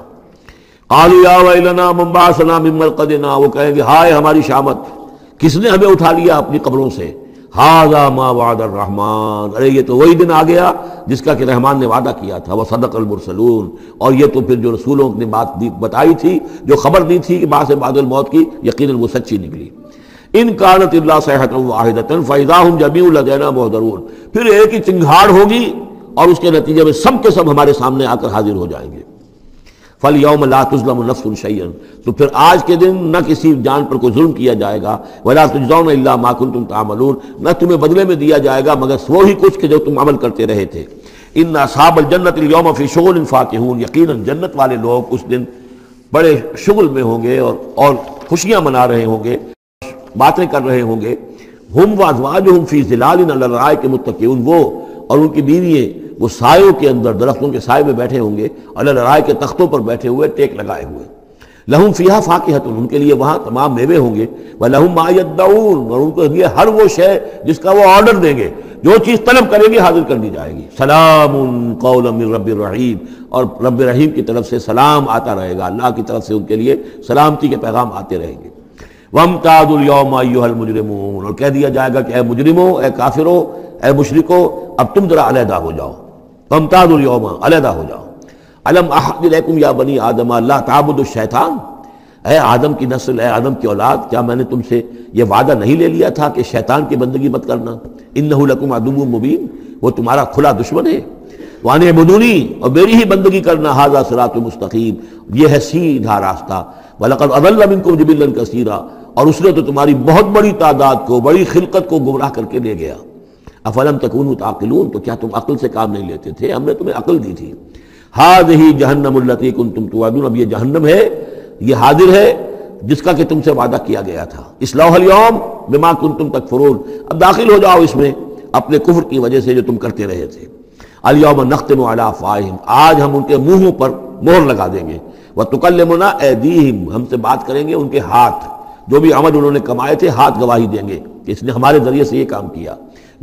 قالوا یا ویلنا من بعثنا من مرقدنا، وہ کہیں گے ہائے ہماری شامت، کس نے ہمیں اٹھا لیا اپنی قبروں سے. ھذا ما وعد الرحمن، ارے یہ تو وہی دن آ گیا جس کا کہ رحمان نے وعدہ کیا تھا. وصدق المرسلون، اور یہ تو پھر جو رسولوں نے بات بتائی تھی، جو خبر دی تھی کہ بعث بعد الموت کی، یقیناً وہ سچی نکلی. ان کانت الا صیحۃ واحدۃ فاذا هم جميع لدینا محضرون، پھر ایک ہی چنگھاڑ ہوگی اور اس کے نتیجے میں سب کے سب ہمارے سامنے آ کر حاضر ہو جائیں گے. فَالْيَوْمَ لَا تُظْلَمُ نَفْسٌ شَيْئًا، تو پھر آج کے دن نہ کسی جان پر کوئی ظلم کیا جائے گا. وَلَا تُجْزَوْنَ إِلَّا مَا كُنتُمْ تَعْمَلُونَ، نہ تمہیں بدلے میں دیا جائے گا مگر وہی کچھ کہ جو تم عمل کرتے رہے تھے. إِنَّ أَصْحَابَ الْجَنَّةِ الْيَوْمَ فِي شُغُلٍ فَاكِهُونَ، یقیناً جنت والے لوگ اس دن بڑے شغل میں ہوں گے اور اور خوشیاں منا رہے ہوں گے، باتیں کر رہے ہوں گے. ہم وازواجہم فی ظلال علی الارائک متکئون، وہ اور ان کی بیوییں وہ سایوں کے اندر، درختوں کے سائے میں بیٹھے ہوں گے، علی الارائک کے تختوں پر بیٹھے ہوئے، ٹیک لگائے ہوئے. لہم فیہا فاکہۃ، ان کے لیے وہاں تمام میوے ہوں گے. ولہم ما یدعون، اور ان کے لیے ہر وہ شے جس کا وہ آرڈر دیں گے، جو چیز طلب کریں گے حاضر کر دی جائے گی. سلام قولا من رب الرحیم، اور رب رحیم کی طرف سے سلام آتا رہے گا، اللہ کی طرف سے ان کے لیے سلامتی کے پیغام آتے رہیں گے. وَامْتَازُوا الْيَوْمَ أَيُّهَا الْمُجْرِمُونَ، اور کہہ دیا جائے گا کہ اے مجرموں، اے کافروں، اے مشرکو، اب تم ذرا علیحدہ ہو جاؤ. وَامْتَازُوا الْيَوْمَ، علیحدہ ہو جاؤ. أَلَمْ أَعْهَدْ إِلَيْكُمْ يَا بَنِي آدَمَ أَلَّا تَعْبُدُوا الشَّيْطَانَ، اے آدم کی نسل، اے آدم کی اولاد، کیا میں نے تم سے یہ وعدہ نہیں لے لیا تھا کہ شیطان کی بندگی مت کرنا؟ إِنَّهُ لَكُمْ عَدُوٌّ مُبِينٌ، وہ تمہارا کھلا دشمن ہے. وَأَنِ اعْبُدُونِي، اور میری ہی بندگی کرنا. هَذَا صِرَاطٌ مُسْتَقِيمٌ، یہ ہے سیدھا راستہ. وَلَقَدْ أَضَلَّ مِنكُمْ جِبِلًّا كَثِيرًا، اور اس نے تو تمہاری بہت بڑی تعداد کو، بڑی خلقت کو گمراہ کر کے لے گیا. افلم تکونوا تعقلون، تو کیا تم عقل سے کام نہیں لیتے تھے؟ ہم نے تمہیں عقل دی تھی. هذه جہنم التي كنتم توعدون، اب یہ جہنم ہے، یہ حاضر ہے جس کا کہ تم سے وعدہ کیا گیا تھا. اصلوها اليوم بما كنتم تکفرون، اب داخل ہو جاؤ اس میں اپنے کفر کی وجہ سے جو تم کرتے رہے تھے. اليوم نختم على افواههم، آج ہم ان کے منہوں پر مہر لگا دیں گے. وتکلمنا ایدیہم، ہم سے بات کریں گے ان کے ہاتھ، جو بھی عمل انہوں نے کمائے تھے ہاتھ گواہی دیں گے کہ اس نے ہمارے ذریعے سے یہ کام کیا.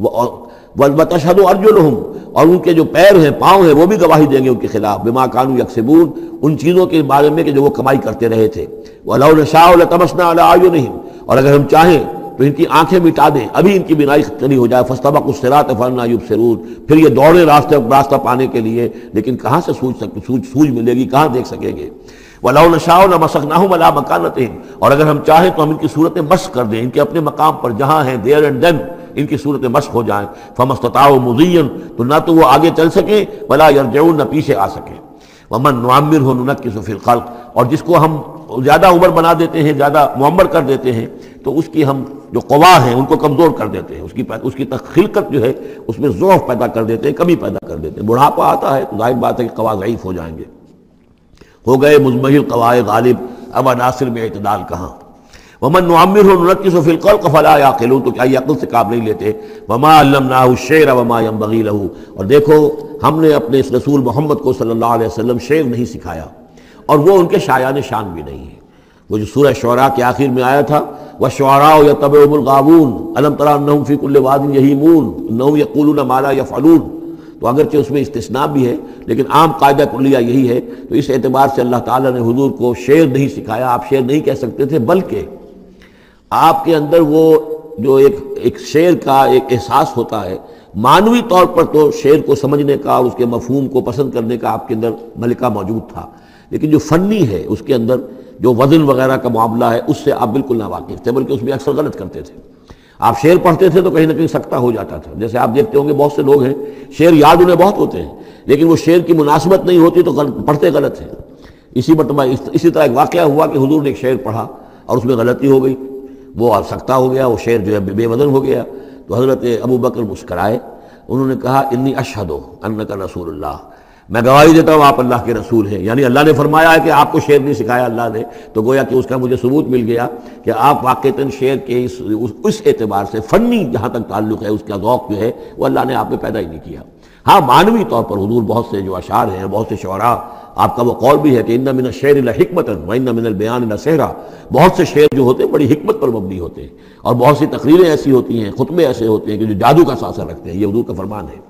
وَتَشْهَدُ أَرْجُلُهُمْ، اور ان کے جو پیر ہیں، پاؤں ہیں، وہ بھی گواہی دیں گے ان کے خلاف. بما كانوا يكسبون، ان چیزوں کے بارے میں کہ جو وہ کمائی کرتے رہے تھے. وَلَوْ نَشَاءُ لَطَمَسْنَا عَلَىٰ أَعْيُنِهِمْ، اور اگر ہم چاہیں تو ان کی آنکھیں مٹا دیں، ابھی ان کی بینائی چلی ہو جائے. فَاسْتَبَقُوا الصِّرَاطَ فَأَنَّىٰ يُبْصِرُونَ، پھر یہ دوڑے راستے راستہ پانے کے لیے، لیکن کہاں سے سوچ سک سوچ سوج ملے گی، کہاں دیکھ سکیں گے. وَلَوْ نَشَاءُ لَمَسَخْنَاهُمْ عَلَىٰ مَكَانَتِهِمْ، اور اگر ہم چاہیں تو ہم ان کی صورتیں مسخ کر دیں، ان کے اپنے مقام پر جہاں ہیں، دیر اینڈ دین ان کی صورتیں مسخ ہو جائیں. فَمَا اسْتَطَاعُوا مُضِيًّا، تو نہ تو وہ آگے چل سکیں، وَلَا يَرْجِعُونَ، نہ پیچھے آ سکیں. وَمَن نُعَمِّرْهُ نُنَكِّسُ فِي الْخَلْقِ، اور جس کو ہم زیادہ عمر بنا دیتے ہیں، زیادہ معمر کر دیتے ہیں، تو اس کی ہم جو قوا ہیں ان کو کمزور کر دیتے ہیں، اس کی اس کی خلقت جو ہے اس میں ضعف پیدا کر دیتے ہیں، کمی پیدا کر دیتے ہیں۔ بڑھاپا آتا ہے تو ظاہر بات ہے کہ قوا ضعیف ہو جائیں گے، ہو گئے مزمحل قوائے غالب، اب عناصر میں اعتدال کہاں۔ ومن نعمرہ ننکسہ فی الخلق فلا یعقلون، تو کیا یہ عقل سے کام نہیں لیتے؟ وما علمناہ الشعر وما ينبغی لہ، اور دیکھو ہم نے اپنے اس رسول محمد کو صلی اللہ علیہ وسلم شعر نہیں سکھایا، اور وہ ان کے شایان شان بھی نہیں ہے۔ وہ جو سورہ شعراء کے آخر میں آیا تھا وَالشُّعَرَاءُ يَتَّبِعُهُمُ الْغَاوُونَ أَلَمْ تَرَ أَنَّهُمْ فِي كُلِّ وَادٍ يَهِيمُونَ إِنَّهُمْ يَقُولُونَ مَا لَا يَفْعَلُونَ، تو اگرچہ اس میں استثناء بھی ہے لیکن عام قاعدہ کلیہ یہی ہے، تو اس اعتبار سے اللہ تعالیٰ نے حضور کو شعر نہیں سکھایا، آپ شعر نہیں کہہ سکتے تھے، بلکہ آپ کے اندر وہ جو ایک ایک شعر کا ایک احساس ہوتا ہے، معنوی طور پر تو شعر کو سمجھنے کا اور اس کے مفہوم کو پسند کرنے کا آپ کے اندر ملکہ موجود تھا، لیکن جو فنی ہے اس کے اندر جو وزن وغیرہ کا معاملہ ہے اس سے آپ بالکل ناواقف تھے، بلکہ اس میں اکثر غلط کرتے تھے۔ آپ شعر پڑھتے تھے تو کہیں نہ کہیں سکتہ ہو جاتا تھا، جیسے آپ دیکھتے ہوں گے بہت سے لوگ ہیں شعر یاد انہیں بہت ہوتے ہیں لیکن وہ شعر کی مناسبت نہیں ہوتی تو غلط پڑھتے غلط ہیں۔ اسی مرتبہ اسی طرح ایک واقعہ ہوا کہ حضور نے ایک شعر پڑھا اور اس میں غلطی ہو گئی، وہ سکتہ ہو گیا، وہ شعر جو ہے بے وزن ہو گیا، تو حضرت ابو بکر مسکرائے، انہوں نے کہا انی اشہد انک رسول اللہ، میں گواہی دیتا ہوں آپ اللہ کے رسول ہیں، یعنی اللہ نے فرمایا ہے کہ آپ کو شعر نہیں سکھایا اللہ نے، تو گویا کہ اس کا مجھے ثبوت مل گیا کہ آپ واقعتاً شعر کے اس اس اعتبار سے فنی جہاں تک تعلق ہے اس کا ذوق جو ہے وہ اللہ نے آپ میں پیدا ہی نہیں کیا۔ ہاں معنوی طور پر حضور بہت سے جو اشعار ہیں، بہت سے شعراء، آپ کا وہ قول بھی ہے کہ ان من الشعر لحکمۃ وان من البیان لسحرا، بہت سے شعر جو ہوتے ہیں بڑی حکمت پر مبنی ہوتے ہیں، اور بہت سی تقریریں ایسی ہوتی ہیں، خطبے ایسے ہوتے ہیں کہ جو جادو کا سانسہ رکھتے ہیں، یہ حضور کا فرمان ہے۔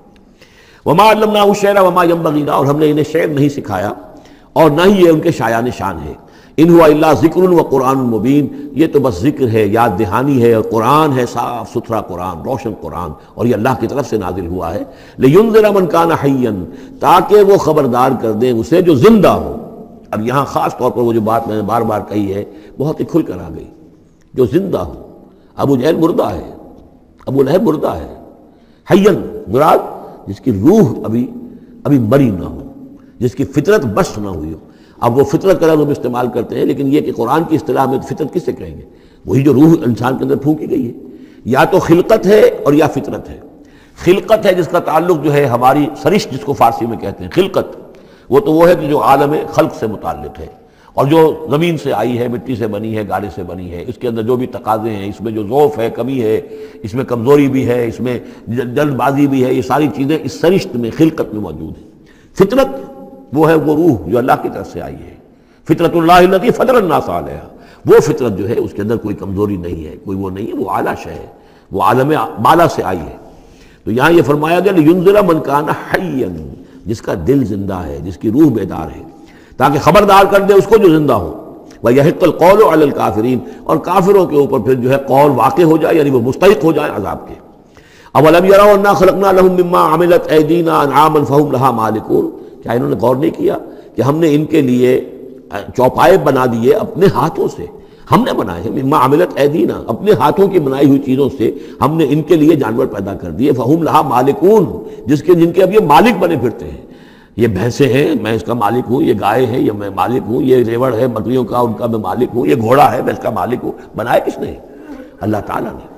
وما علمناہ الشعر وما ينبغی لہ، اور ہم نے انہیں شعر نہیں سکھایا اور نہ ہی یہ ان کے شایان شان ہے۔ ان هو الا ذکر و قرآن مبین، یہ تو بس ذکر ہے، یاد دہانی ہے، اور قرآن ہے، صاف ستھرا قرآن، روشن قرآن، اور یہ اللہ کی طرف سے نازل ہوا ہے۔ لینذر من کان حیا، تاکہ وہ خبردار کر دیں اسے جو زندہ ہو۔ اب یہاں خاص طور پر وہ جو بات میں نے بار بار کہی ہے بہت ہی کھل کر آ گئی، جو زندہ ہو۔ ابو جہل مردہ ہے، ابو لہب مردہ ہے، حیا مراد جس کی روح ابھی ابھی مری نہ ہو، جس کی فطرت بس نہ ہوئی ہو۔ اب وہ فطرت کا لفظ ہم استعمال کرتے ہیں لیکن یہ کہ قرآن کی اصطلاح میں فطرت کس سے کہیں گے؟ وہی جو روح انسان کے اندر پھونکی گئی ہے، یا تو خلقت ہے اور یا فطرت ہے۔ خلقت ہے جس کا تعلق جو ہے ہماری سرشت جس کو فارسی میں کہتے ہیں خلقت، وہ تو وہ ہے کہ جو عالم خلق سے متعلق ہے، اور جو زمین سے آئی ہے، مٹی سے بنی ہے، گارے سے بنی ہے، اس کے اندر جو بھی تقاضے ہیں، اس میں جو ضعف ہے، کمی ہے، اس میں کمزوری بھی ہے، اس میں جلد بازی بھی ہے، یہ ساری چیزیں اس سرشت میں خلقت میں موجود ہیں۔ فطرت وہ ہے وہ روح جو اللہ کی طرف سے آئی ہے، فطرت اللہ التی فطر الناس علیہا، وہ فطرت جو ہے اس کے اندر کوئی کمزوری نہیں ہے، کوئی وہ نہیں ہے، وہ اعلیٰ شے ہے، وہ عالم بالا سے آئی ہے۔ تو یہاں یہ فرمایا گیا لینذر من کان حیا، جس کا دل زندہ ہے، جس کی روح بیدار ہے، تاکہ خبردار کر دے اس کو جو زندہ ہو۔ وَيَحِقَّ الْقَوْلُ عَلَى الْكَافِرِينَ، اور کافروں کے اوپر پھر جو ہے قول واقع ہو جائے، یعنی وہ مستحق ہو جائیں عذاب کے۔ اَوَلَمْ يَرَوْا أَنَّا خَلَقْنَا لَهُم مِّمَّا عَمِلَتْ أَيْدِينَا أَنْعَامًا فَهُمْ لَهَا مَالِكُونَ، کیا انہوں نے غور نہیں کیا کہ ہم نے ان کے لیے چوپائے بنا دیے اپنے ہاتھوں سے، ہم نے بنائے ہیں، مما عملت ایدینا، اپنے ہاتھوں کی بنائی ہوئی چیزوں سے ہم نے ان کے لیے جانور پیدا کر دیے، فہم لہا مالکون، جس کے جن کے اب یہ مالک بنے پھرتے ہیں۔ یہ بھینسیں ہیں، میں اس کا مالک ہوں، یہ گائے ہیں، یہ میں مالک ہوں، یہ ریوڑ ہے بکریوں کا، ان کا میں مالک ہوں، یہ گھوڑا ہے، میں اس کا مالک ہوں۔ بنایا کس نے؟ اللہ تعالیٰ نے۔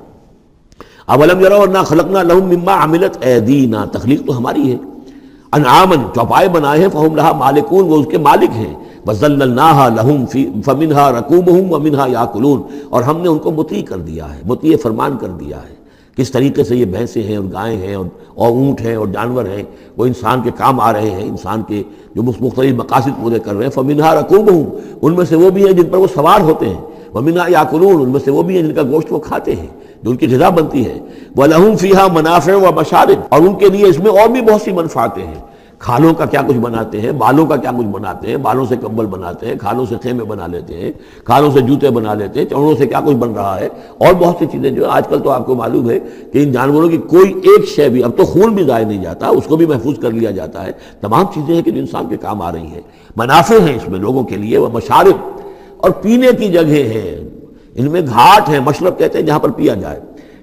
اولم یروا انا خلقنا لهم مما عملت ایدینا، تخلیق تو ہماری ہے۔ انعامن، چوپائے بنائے ہیں، فہم لہا مالکون، وہ اس کے مالک ہیں۔ وَذَلَّلْنَاهَا لَهُمْ فَمِنْهَا رَكُوبُهُمْ وَمِنْهَا يَأْكُلُونَ، اور ہم نے ان کو مطیع کر دیا ہے، مطیع فرمان کر دیا ہے۔ کس طریقے سے یہ بھینسیں ہیں اور گائیں ہیں اور اور اونٹ ہیں اور جانور ہیں، وہ انسان کے کام آ رہے ہیں، انسان کے جو مختلف مقاصد پورے کر رہے ہیں۔ فَمِنْهَا رَكُوبُهُمْ، ان میں سے وہ بھی ہیں جن پر وہ سوار ہوتے ہیں۔ وَمِنْهَا يَأْكُلُونَ، ان میں سے وہ بھی ہیں جن کا گوشت وہ کھاتے ہیں، جو ان کی غذا بنتی ہے۔ وَلَهُمْ فِيهَا مَنَافِعُ وَمَشَارِبُ، اور ان کے لیے اس میں اور بھی بہت سی منفعتیں ہیں۔ کھالوں کا کیا کچھ بناتے ہیں، بالوں کا کیا کچھ بناتے ہیں، بالوں سے کمبل بناتے ہیں، کھالوں سے خیمے بنا لیتے ہیں، کھالوں سے جوتے بنا لیتے ہیں، چمڑوں سے کیا کچھ بن رہا ہے، اور بہت سی چیزیں جو آج کل تو آپ کو معلوم ہے کہ ان جانوروں کی کوئی ایک شے بھی، اب تو خون بھی ضائع نہیں جاتا، اس کو بھی محفوظ کر لیا جاتا ہے۔ تمام چیزیں ہیں کہ جو انسان کے کام آ رہی ہیں، منافع ہیں اس میں لوگوں کے لیے، وہ مشارب، اور پینے کی جگہ ہیں، ان میں گھاٹ ہیں، مشرب کہتے ہیں جہاں پر پیا جائے۔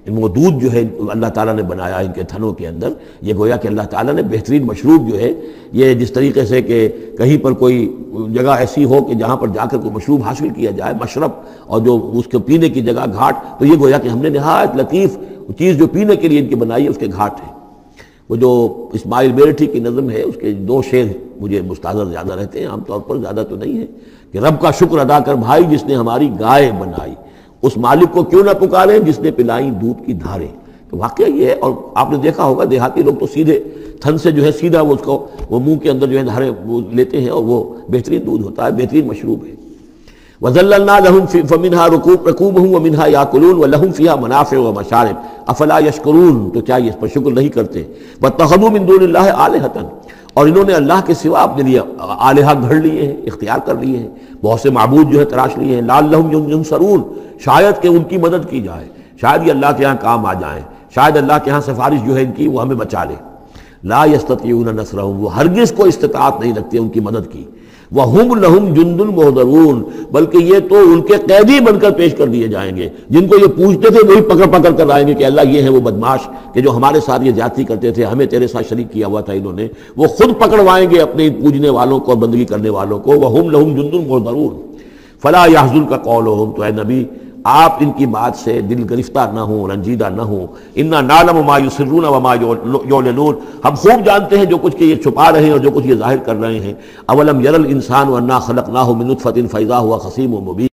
وہ دودھ جو ہے اللہ تعالیٰ نے بنایا ان کے تھنوں کے اندر، یہ گویا کہ اللہ تعالیٰ نے بہترین مشروب جو ہے، یہ جس طریقے سے کہ کہیں پر کوئی جگہ ایسی ہو کہ جہاں پر جا کر کوئی مشروب حاصل کیا جائے، مشرب، اور جو اس کے پینے کی جگہ گھاٹ، تو یہ گویا کہ ہم نے نہایت لطیف چیز جو پینے کے لیے ان کی بنائی ہے اس کے گھاٹ ہے۔ وہ جو اسماعیل میرٹھی کی نظم ہے، اس کے دو شعر مجھے مستحضر زیادہ رہتے ہیں، عام طور پر زیادہ تو نہیں ہے، کہ رب کا شکر ادا کر بھائی جس نے ہماری گائے بنائی، اس مالک کو کیوں نہ پکارے جس نے پلائیں دودھ کی دھاریں۔ تو واقعہ یہ ہے، اور آپ نے دیکھا ہوگا دیہاتی لوگ تو سیدھے تھن سے جو ہے سیدھا وہ اس کو وہ منہ کے اندر جو ہے دھاریں وہ لیتے ہیں، اور وہ بہترین دودھ ہوتا ہے، بہترین مشروب ہے۔ وَذَلَّلْنَا لَهُمْ فَمِنْهَا رُكُوبُهُمْ وَمِنْهَا يَأْكُلُونَ وَلَهُمْ فِيهَا مَنَافِعُ وَمَشَارِبُ أَفَلَا يَشْكُرُونَ، تو کیا یہ اس پر شکر نہیں کرتے؟ وَاتَّخَذُوا مِن دُونِ اللَّهِ آلِهَةً، اور انہوں نے اللہ کے سوا اپنے لیے آلہہ گھڑ لیے ہیں، اختیار کر لیے ہیں، بہت سے معبود جو ہے تراش لیے ہیں، لَعَلَّهُمْ يُنصَرُونَ، شاید کہ ان کی مدد کی جائے، شاید یہ اللہ کے ہاں کام آ جائیں، شاید اللہ کے ہاں سفارش جو ہے ان کی وہ ہمیں بچا لے۔ لا يستطيعون نصرهم، وہ ہرگز کو استطاعت نہیں رکھتے ان کی مدد کی۔ وَهُمْ لَهُمْ جُنْدٌ مُحْضَرُونَ، بلکہ یہ تو ان کے قیدی بن کر پیش کر دیے جائیں گے، جن کو یہ پوچھتے تھے وہی پکڑ پکڑ کر آئیں گے کہ اللہ یہ ہے وہ بدماش کہ جو ہمارے ساتھ یہ زیادتی کرتے تھے، ہمیں تیرے ساتھ شریک کیا ہوا تھا انہوں نے، وہ خود پکڑوائیں گے اپنے پوجنے والوں کو اور بندگی کرنے والوں کو۔ وَهُمْ لَهُمْ جُنْدٌ مُحْضَرُونَ فَلَا يَحْزُنْكَ قَوْلُهُمْ، تو اے نبی آپ ان کی بات سے دل گرفتار نہ ہوں، رنجیدہ نہ ہوں۔ اِنَّا نَعْلَمُ مَا يُسِرُّونَ وَمَا يُعْلِنُونَ، ہم خوب جانتے ہیں جو کچھ کہ یہ چھپا رہے ہیں اور جو کچھ یہ ظاہر کر رہے ہیں۔ اَوَلَمْ يَرَ الْإِنسَانُ أَنَّا خَلَقْنَاهُ مِن نُطْفَةٍ فَإِذَا هُوَ خَصِيمٌ مُبِينٌ،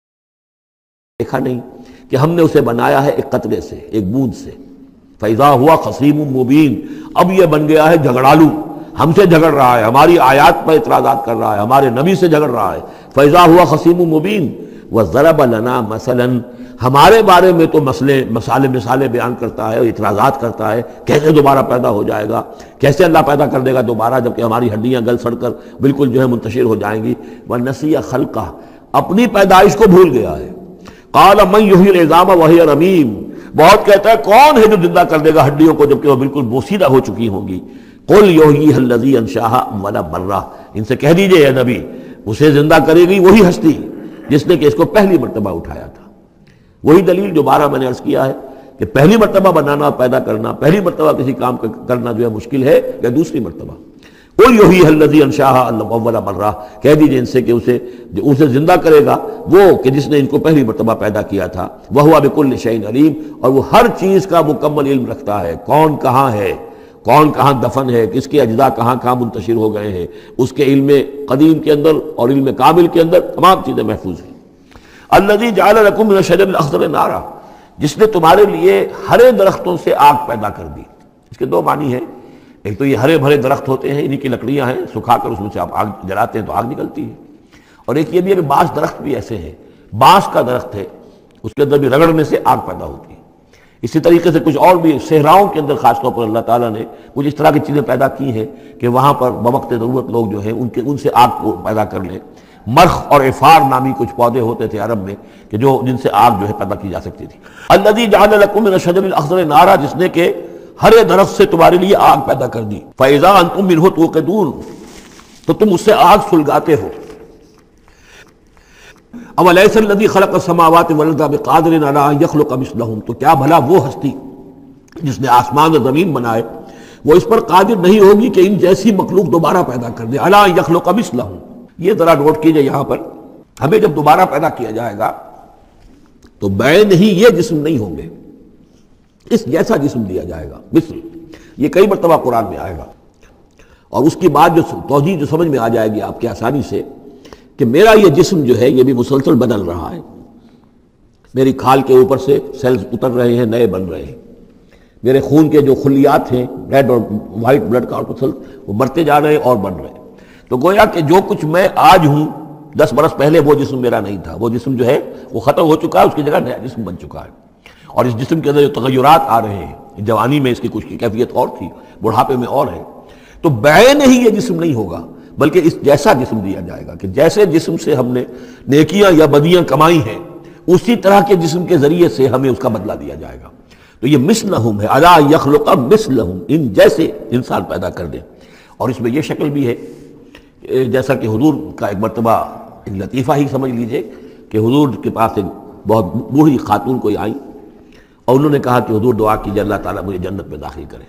دیکھا نہیں کہ ہم نے اسے بنایا ہے ایک قطرے سے، ایک بوند سے، فَإِذَا هُوَ خَصِيمٌ مُبِينٌ، اب یہ بن گیا ہے جھگڑالو، ہم سے جھگڑ رہا ہے، ہماری آیات پر اعتراضات کر رہا ہے، ہمارے نبی سے جھگڑ رہا ہے۔ فَإِذَا هُوَ خَصِيمٌ مُبِينٌ وَضَرَبَ لَنَا مَثَلًا، ہمارے بارے میں تو مسئلے مسالے مثالیں بیان کرتا ہے اور اعتراضات کرتا ہے، کیسے دوبارہ پیدا ہو جائے گا، کیسے اللہ پیدا کر دے گا دوبارہ جبکہ ہماری ہڈیاں گل سڑ کر بالکل جو ہے منتشر ہو جائیں گی۔ وَنَسِيَ خَلْقَهُ، اپنی پیدائش کو بھول گیا ہے۔ قَالَ مَن يُحْيِي الْعِظَامَ وَهِيَ رَمِيمٌ، بہت کہتا ہے کون ہے جو زندہ کر دے گا ہڈیوں کو جبکہ وہ بالکل بوسیدہ ہو چکی ہوں گی۔ قُلْ يُحْيِيهَا الَّذِي أَنشَأَهَا أَوَّلَ مَرَّةٍ، ان سے کہہ دیجئے اے نبی اسے زندہ کرے گی وہی ہستی جس نے کہ اس کو پہلی مرتبہ اٹھایا تھا۔ وہی دلیل جو بارہ میں نے عرض کیا ہے کہ پہلی مرتبہ بنانا اور پیدا کرنا، پہلی مرتبہ کسی کام کرنا جو ہے مشکل ہے یا دوسری مرتبہ۔ قُلْ يُحْيِيهَا الَّذِي أَنشَأَهَا أَوَّلَ مَرَّةٍ، کہہ دیجئے ان سے کہ اسے اسے زندہ کرے گا وہ کہ جس نے ان کو پہلی مرتبہ پیدا کیا تھا۔ وَهُوَ بِكُلِّ شَيْءٍ عَلِيمٌ، اور وہ ہر چیز کا مکمل علم رکھتا ہے، کون کہاں ہے، کون کہاں دفن ہے، کس کے اجزاء کہاں کہاں منتشر ہو گئے ہیں، اس کے علم قدیم کے اندر اور علم کامل کے اندر تمام چیزیں محفوظ ہیں۔ الذی جعل لکم من الشجر الاخضر نارا، جس نے تمہارے لیے ہرے درختوں سے آگ پیدا کر دی۔ اس کے دو معنی ہیں، ایک تو یہ ہرے بھرے درخت ہوتے ہیں، انہی کی لکڑیاں ہیں، سکھا کر اس میں سے آپ آگ جلاتے ہیں تو آگ نکلتی ہے، اور ایک یہ بھی ہے کہ بعض درخت بھی ایسے ہیں، بانس کا درخت ہے اس کے اندر بھی رگڑنے سے آگ پیدا ہوتی ہے۔ اسی طریقے سے کچھ اور بھی صحراؤں کے اندر خاص طور پر اللہ تعالیٰ نے کچھ اس طرح کی چیزیں پیدا کی ہیں کہ وہاں پر بوقت ضرورت لوگ جو ہیں ان کے ان سے آگ کو پیدا کر لیں۔ مرخ اور عفار نامی کچھ پودے ہوتے تھے عرب میں کہ جو جن سے آگ جو ہے پیدا کی جا سکتی تھی۔ الذی جعل لکم من الشجر الاخضر نارا، جس نے کہ ہرے درخت سے تمہارے لیے آگ پیدا کر دی۔ فاذا انتم منہ توقدون، تو تم اس سے آگ سلگاتے ہو۔ اولیس الذی خلق السماوات والارض بقادر علی ان یخلق مثلہم، تو کیا بھلا وہ ہستی جس نے آسمان اور زمین بنائے وہ اس پر قادر نہیں ہوگی کہ ان جیسی مخلوق دوبارہ پیدا کر دے۔ علی ان یخلق مثلہم، یہ ذرا نوٹ کیجئے یہاں پر، ہمیں جب دوبارہ پیدا کیا جائے گا تو بین ہی یہ جسم نہیں ہوں گے، اس جیسا جسم دیا جائے گا، مثل، یہ کئی مرتبہ قرآن میں آئے گا، اور اس کی بات جو توجیہ جو سمجھ میں آ جائے گی آپ کے آسانی سے کہ میرا یہ جسم جو ہے یہ بھی مسلسل بدل رہا ہے، میری کھال کے اوپر سے سیلز اتر رہے ہیں، نئے بن رہے ہیں، میرے خون کے جو خلیات ہیں ریڈ اور وائٹ بلڈ کارپسل وہ مرتے جا رہے ہیں اور بن رہے ہیں۔ تو گویا کہ جو کچھ میں آج ہوں دس برس پہلے وہ جسم میرا نہیں تھا، وہ جسم جو ہے وہ ختم ہو چکا ہے، اس کی جگہ نیا جسم بن چکا ہے، اور اس جسم کے اندر جو تغیرات آ رہے ہیں، جوانی میں اس کی کچھ کی کیفیت اور تھی، بڑھاپے میں اور ہے، تو بعین ہی یہ جسم نہیں ہوگا بلکہ اس جیسا جسم دیا جائے گا کہ جیسے جسم سے ہم نے نیکیاں یا بدیاں کمائی ہیں اسی طرح کے جسم کے ذریعے سے ہمیں اس کا بدلہ دیا جائے گا۔ تو یہ مثلہم ہے، الا یخلق مثلہم، ان جیسے انسان پیدا کر دیں۔ اور اس میں یہ شکل بھی ہے جیسا کہ حضور کا ایک مرتبہ ایک لطیفہ ہی سمجھ لیجئے کہ حضور کے پاس ایک بہت بوڑھی خاتون کوئی آئی اور انہوں نے کہا کہ حضور دعا کیجیے اللہ تعالیٰ مجھے جنت میں داخل کرے.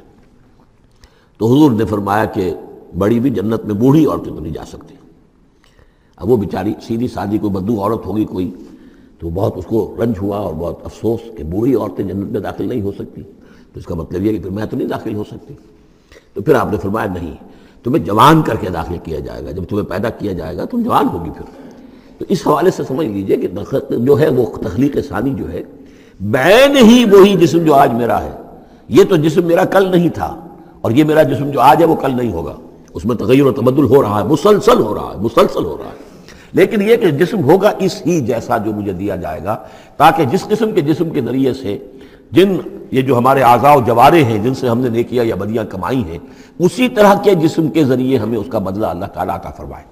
تو حضور نے فرمایا کہ بڑی بھی جنت میں بوڑھی عورتیں تو نہیں جا سکتی. اب وہ بیچاری سیدھی سادی کوئی بدو عورت ہوگی کوئی, تو بہت اس کو رنج ہوا اور بہت افسوس کہ بوڑھی عورتیں جنت میں داخل نہیں ہو سکتی. تو اس کا مطلب یہ کہ پھر میں تو نہیں داخل ہو سکتی. تو پھر آپ نے فرمایا نہیں, تمہیں جوان کر کے داخل کیا جائے گا, جب تمہیں پیدا کیا جائے گا تم جوان ہوگی پھر. تو اس حوالے سے سمجھ لیجئے کہ جو ہے وہ تخلیق ثانی جو ہے بعین ہی وہی جسم جو آج میرا ہے. یہ تو جسم میرا کل نہیں تھا, اور یہ میرا جسم جو آج ہے وہ کل نہیں ہوگا. اس میں تغیر و تبدل ہو رہا ہے, مسلسل ہو رہا ہے, مسلسل ہو رہا ہے. لیکن یہ کہ جسم ہوگا اس ہی جیسا جو مجھے دیا جائے گا, تاکہ جس قسم کے جسم کے ذریعے سے جن یہ جو ہمارے اعضاء و جوارے ہیں جن سے ہم نے نیکیاں یا بدیاں کمائی ہیں, اسی طرح کے جسم کے ذریعے ہمیں اس کا بدلہ اللہ تعالیٰ عطا فرمائے.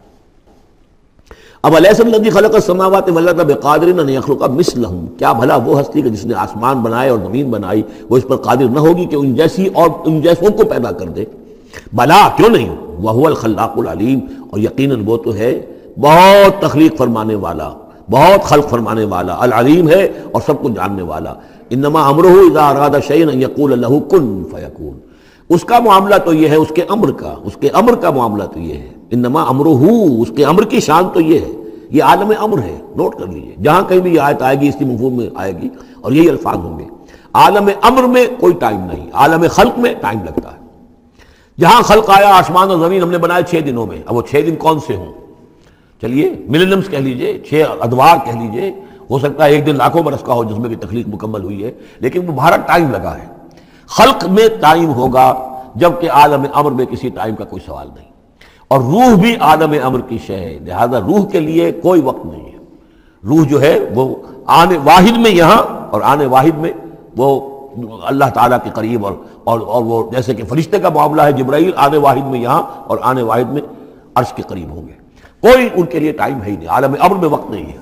اب الیس الذی خلق السماوات والارض بقادر ان یخلق مثلہم, کیا بھلا وہ ہستی کہ جس نے آسمان بنائے اور زمین بنائی وہ اس پر قادر نہ ہوگی کہ ان جیسی اور ان جیسوں کو پیدا کر دے؟ بلا, کیوں نہیں, وہو الخلاق العلیم, اور یقیناً وہ تو ہے بہت تخلیق فرمانے والا, بہت خلق فرمانے والا, العلیم ہے اور سب کو جاننے والا. انما امرہ اذا اراد شیئا ان یقول له کن فیکون. اس کا معاملہ تو یہ ہے, اس کے امر کا, اس کے امر کا معاملہ تو یہ ہے. انما امرہ, اس کے امر کی شان تو یہ ہے. یہ عالم امر ہے, نوٹ کر لیجئے, جہاں کہیں بھی یہ آیت آئے گی اسی مفہوم میں آئے گی اور یہی الفاظ ہوں گے. عالم امر میں کوئی ٹائم نہیں, عالم خلق میں ٹائم لگتا ہے. جہاں خلق آیا آسمان اور زمین ہم نے بنائے چھ دنوں میں. اب وہ چھ دن کون سے ہوں, چلیے ملینمز کہہ لیجئے, چھ ادوار کہہ لیجئے, ہو سکتا ہے ایک دن لاکھوں برس کا ہو جس میں بھی تخلیق مکمل ہوئی ہے, لیکن وہ بھارت ٹائم لگا ہے. خلق میں ٹائم ہوگا, جبکہ عالم امر میں کسی ٹائم کا کوئی سوال نہیں. اور روح بھی عالم امر کی شے ہے, لہذا روح کے لیے کوئی وقت نہیں ہے. روح جو ہے وہ آنے واحد میں یہاں اور آنے واحد میں وہ اللہ تعالیٰ کے قریب, اور اور اور وہ جیسے کہ فرشتے کا معاملہ ہے, جبرائیل آنے واحد میں یہاں اور آنے واحد میں عرش کے قریب ہوں گے. کوئی ان کے لیے ٹائم ہے ہی نہیں, عالم امر میں وقت نہیں ہے.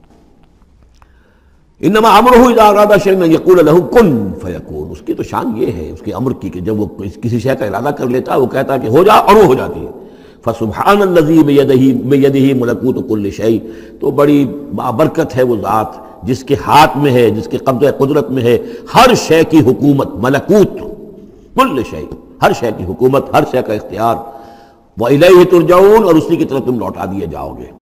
انما امرہ اذا اراد شیئا ان یقول له کن فیکون. اس کی تو شان یہ ہے, اس کے امر کی, کہ جب وہ کسی شے کا ارادہ کر لیتا ہے وہ کہتا ہے کہ ہو جا, اور وہ ہو جاتی ہے. فسبحان الذی بیدہ بیدہ ملکوت کل شیء. تو بڑی بابرکت ہے وہ ذات جس کے ہاتھ میں ہے, جس کے قبضہ قدرت میں ہے ہر شے کی حکومت, ملکوت کل شیء, ہر شے کی حکومت, ہر شے کا اختیار. وَإِلَيْهِ تُرْجَعُونَ, اور اسی کی طرف تم لوٹا دیے جاؤ گے.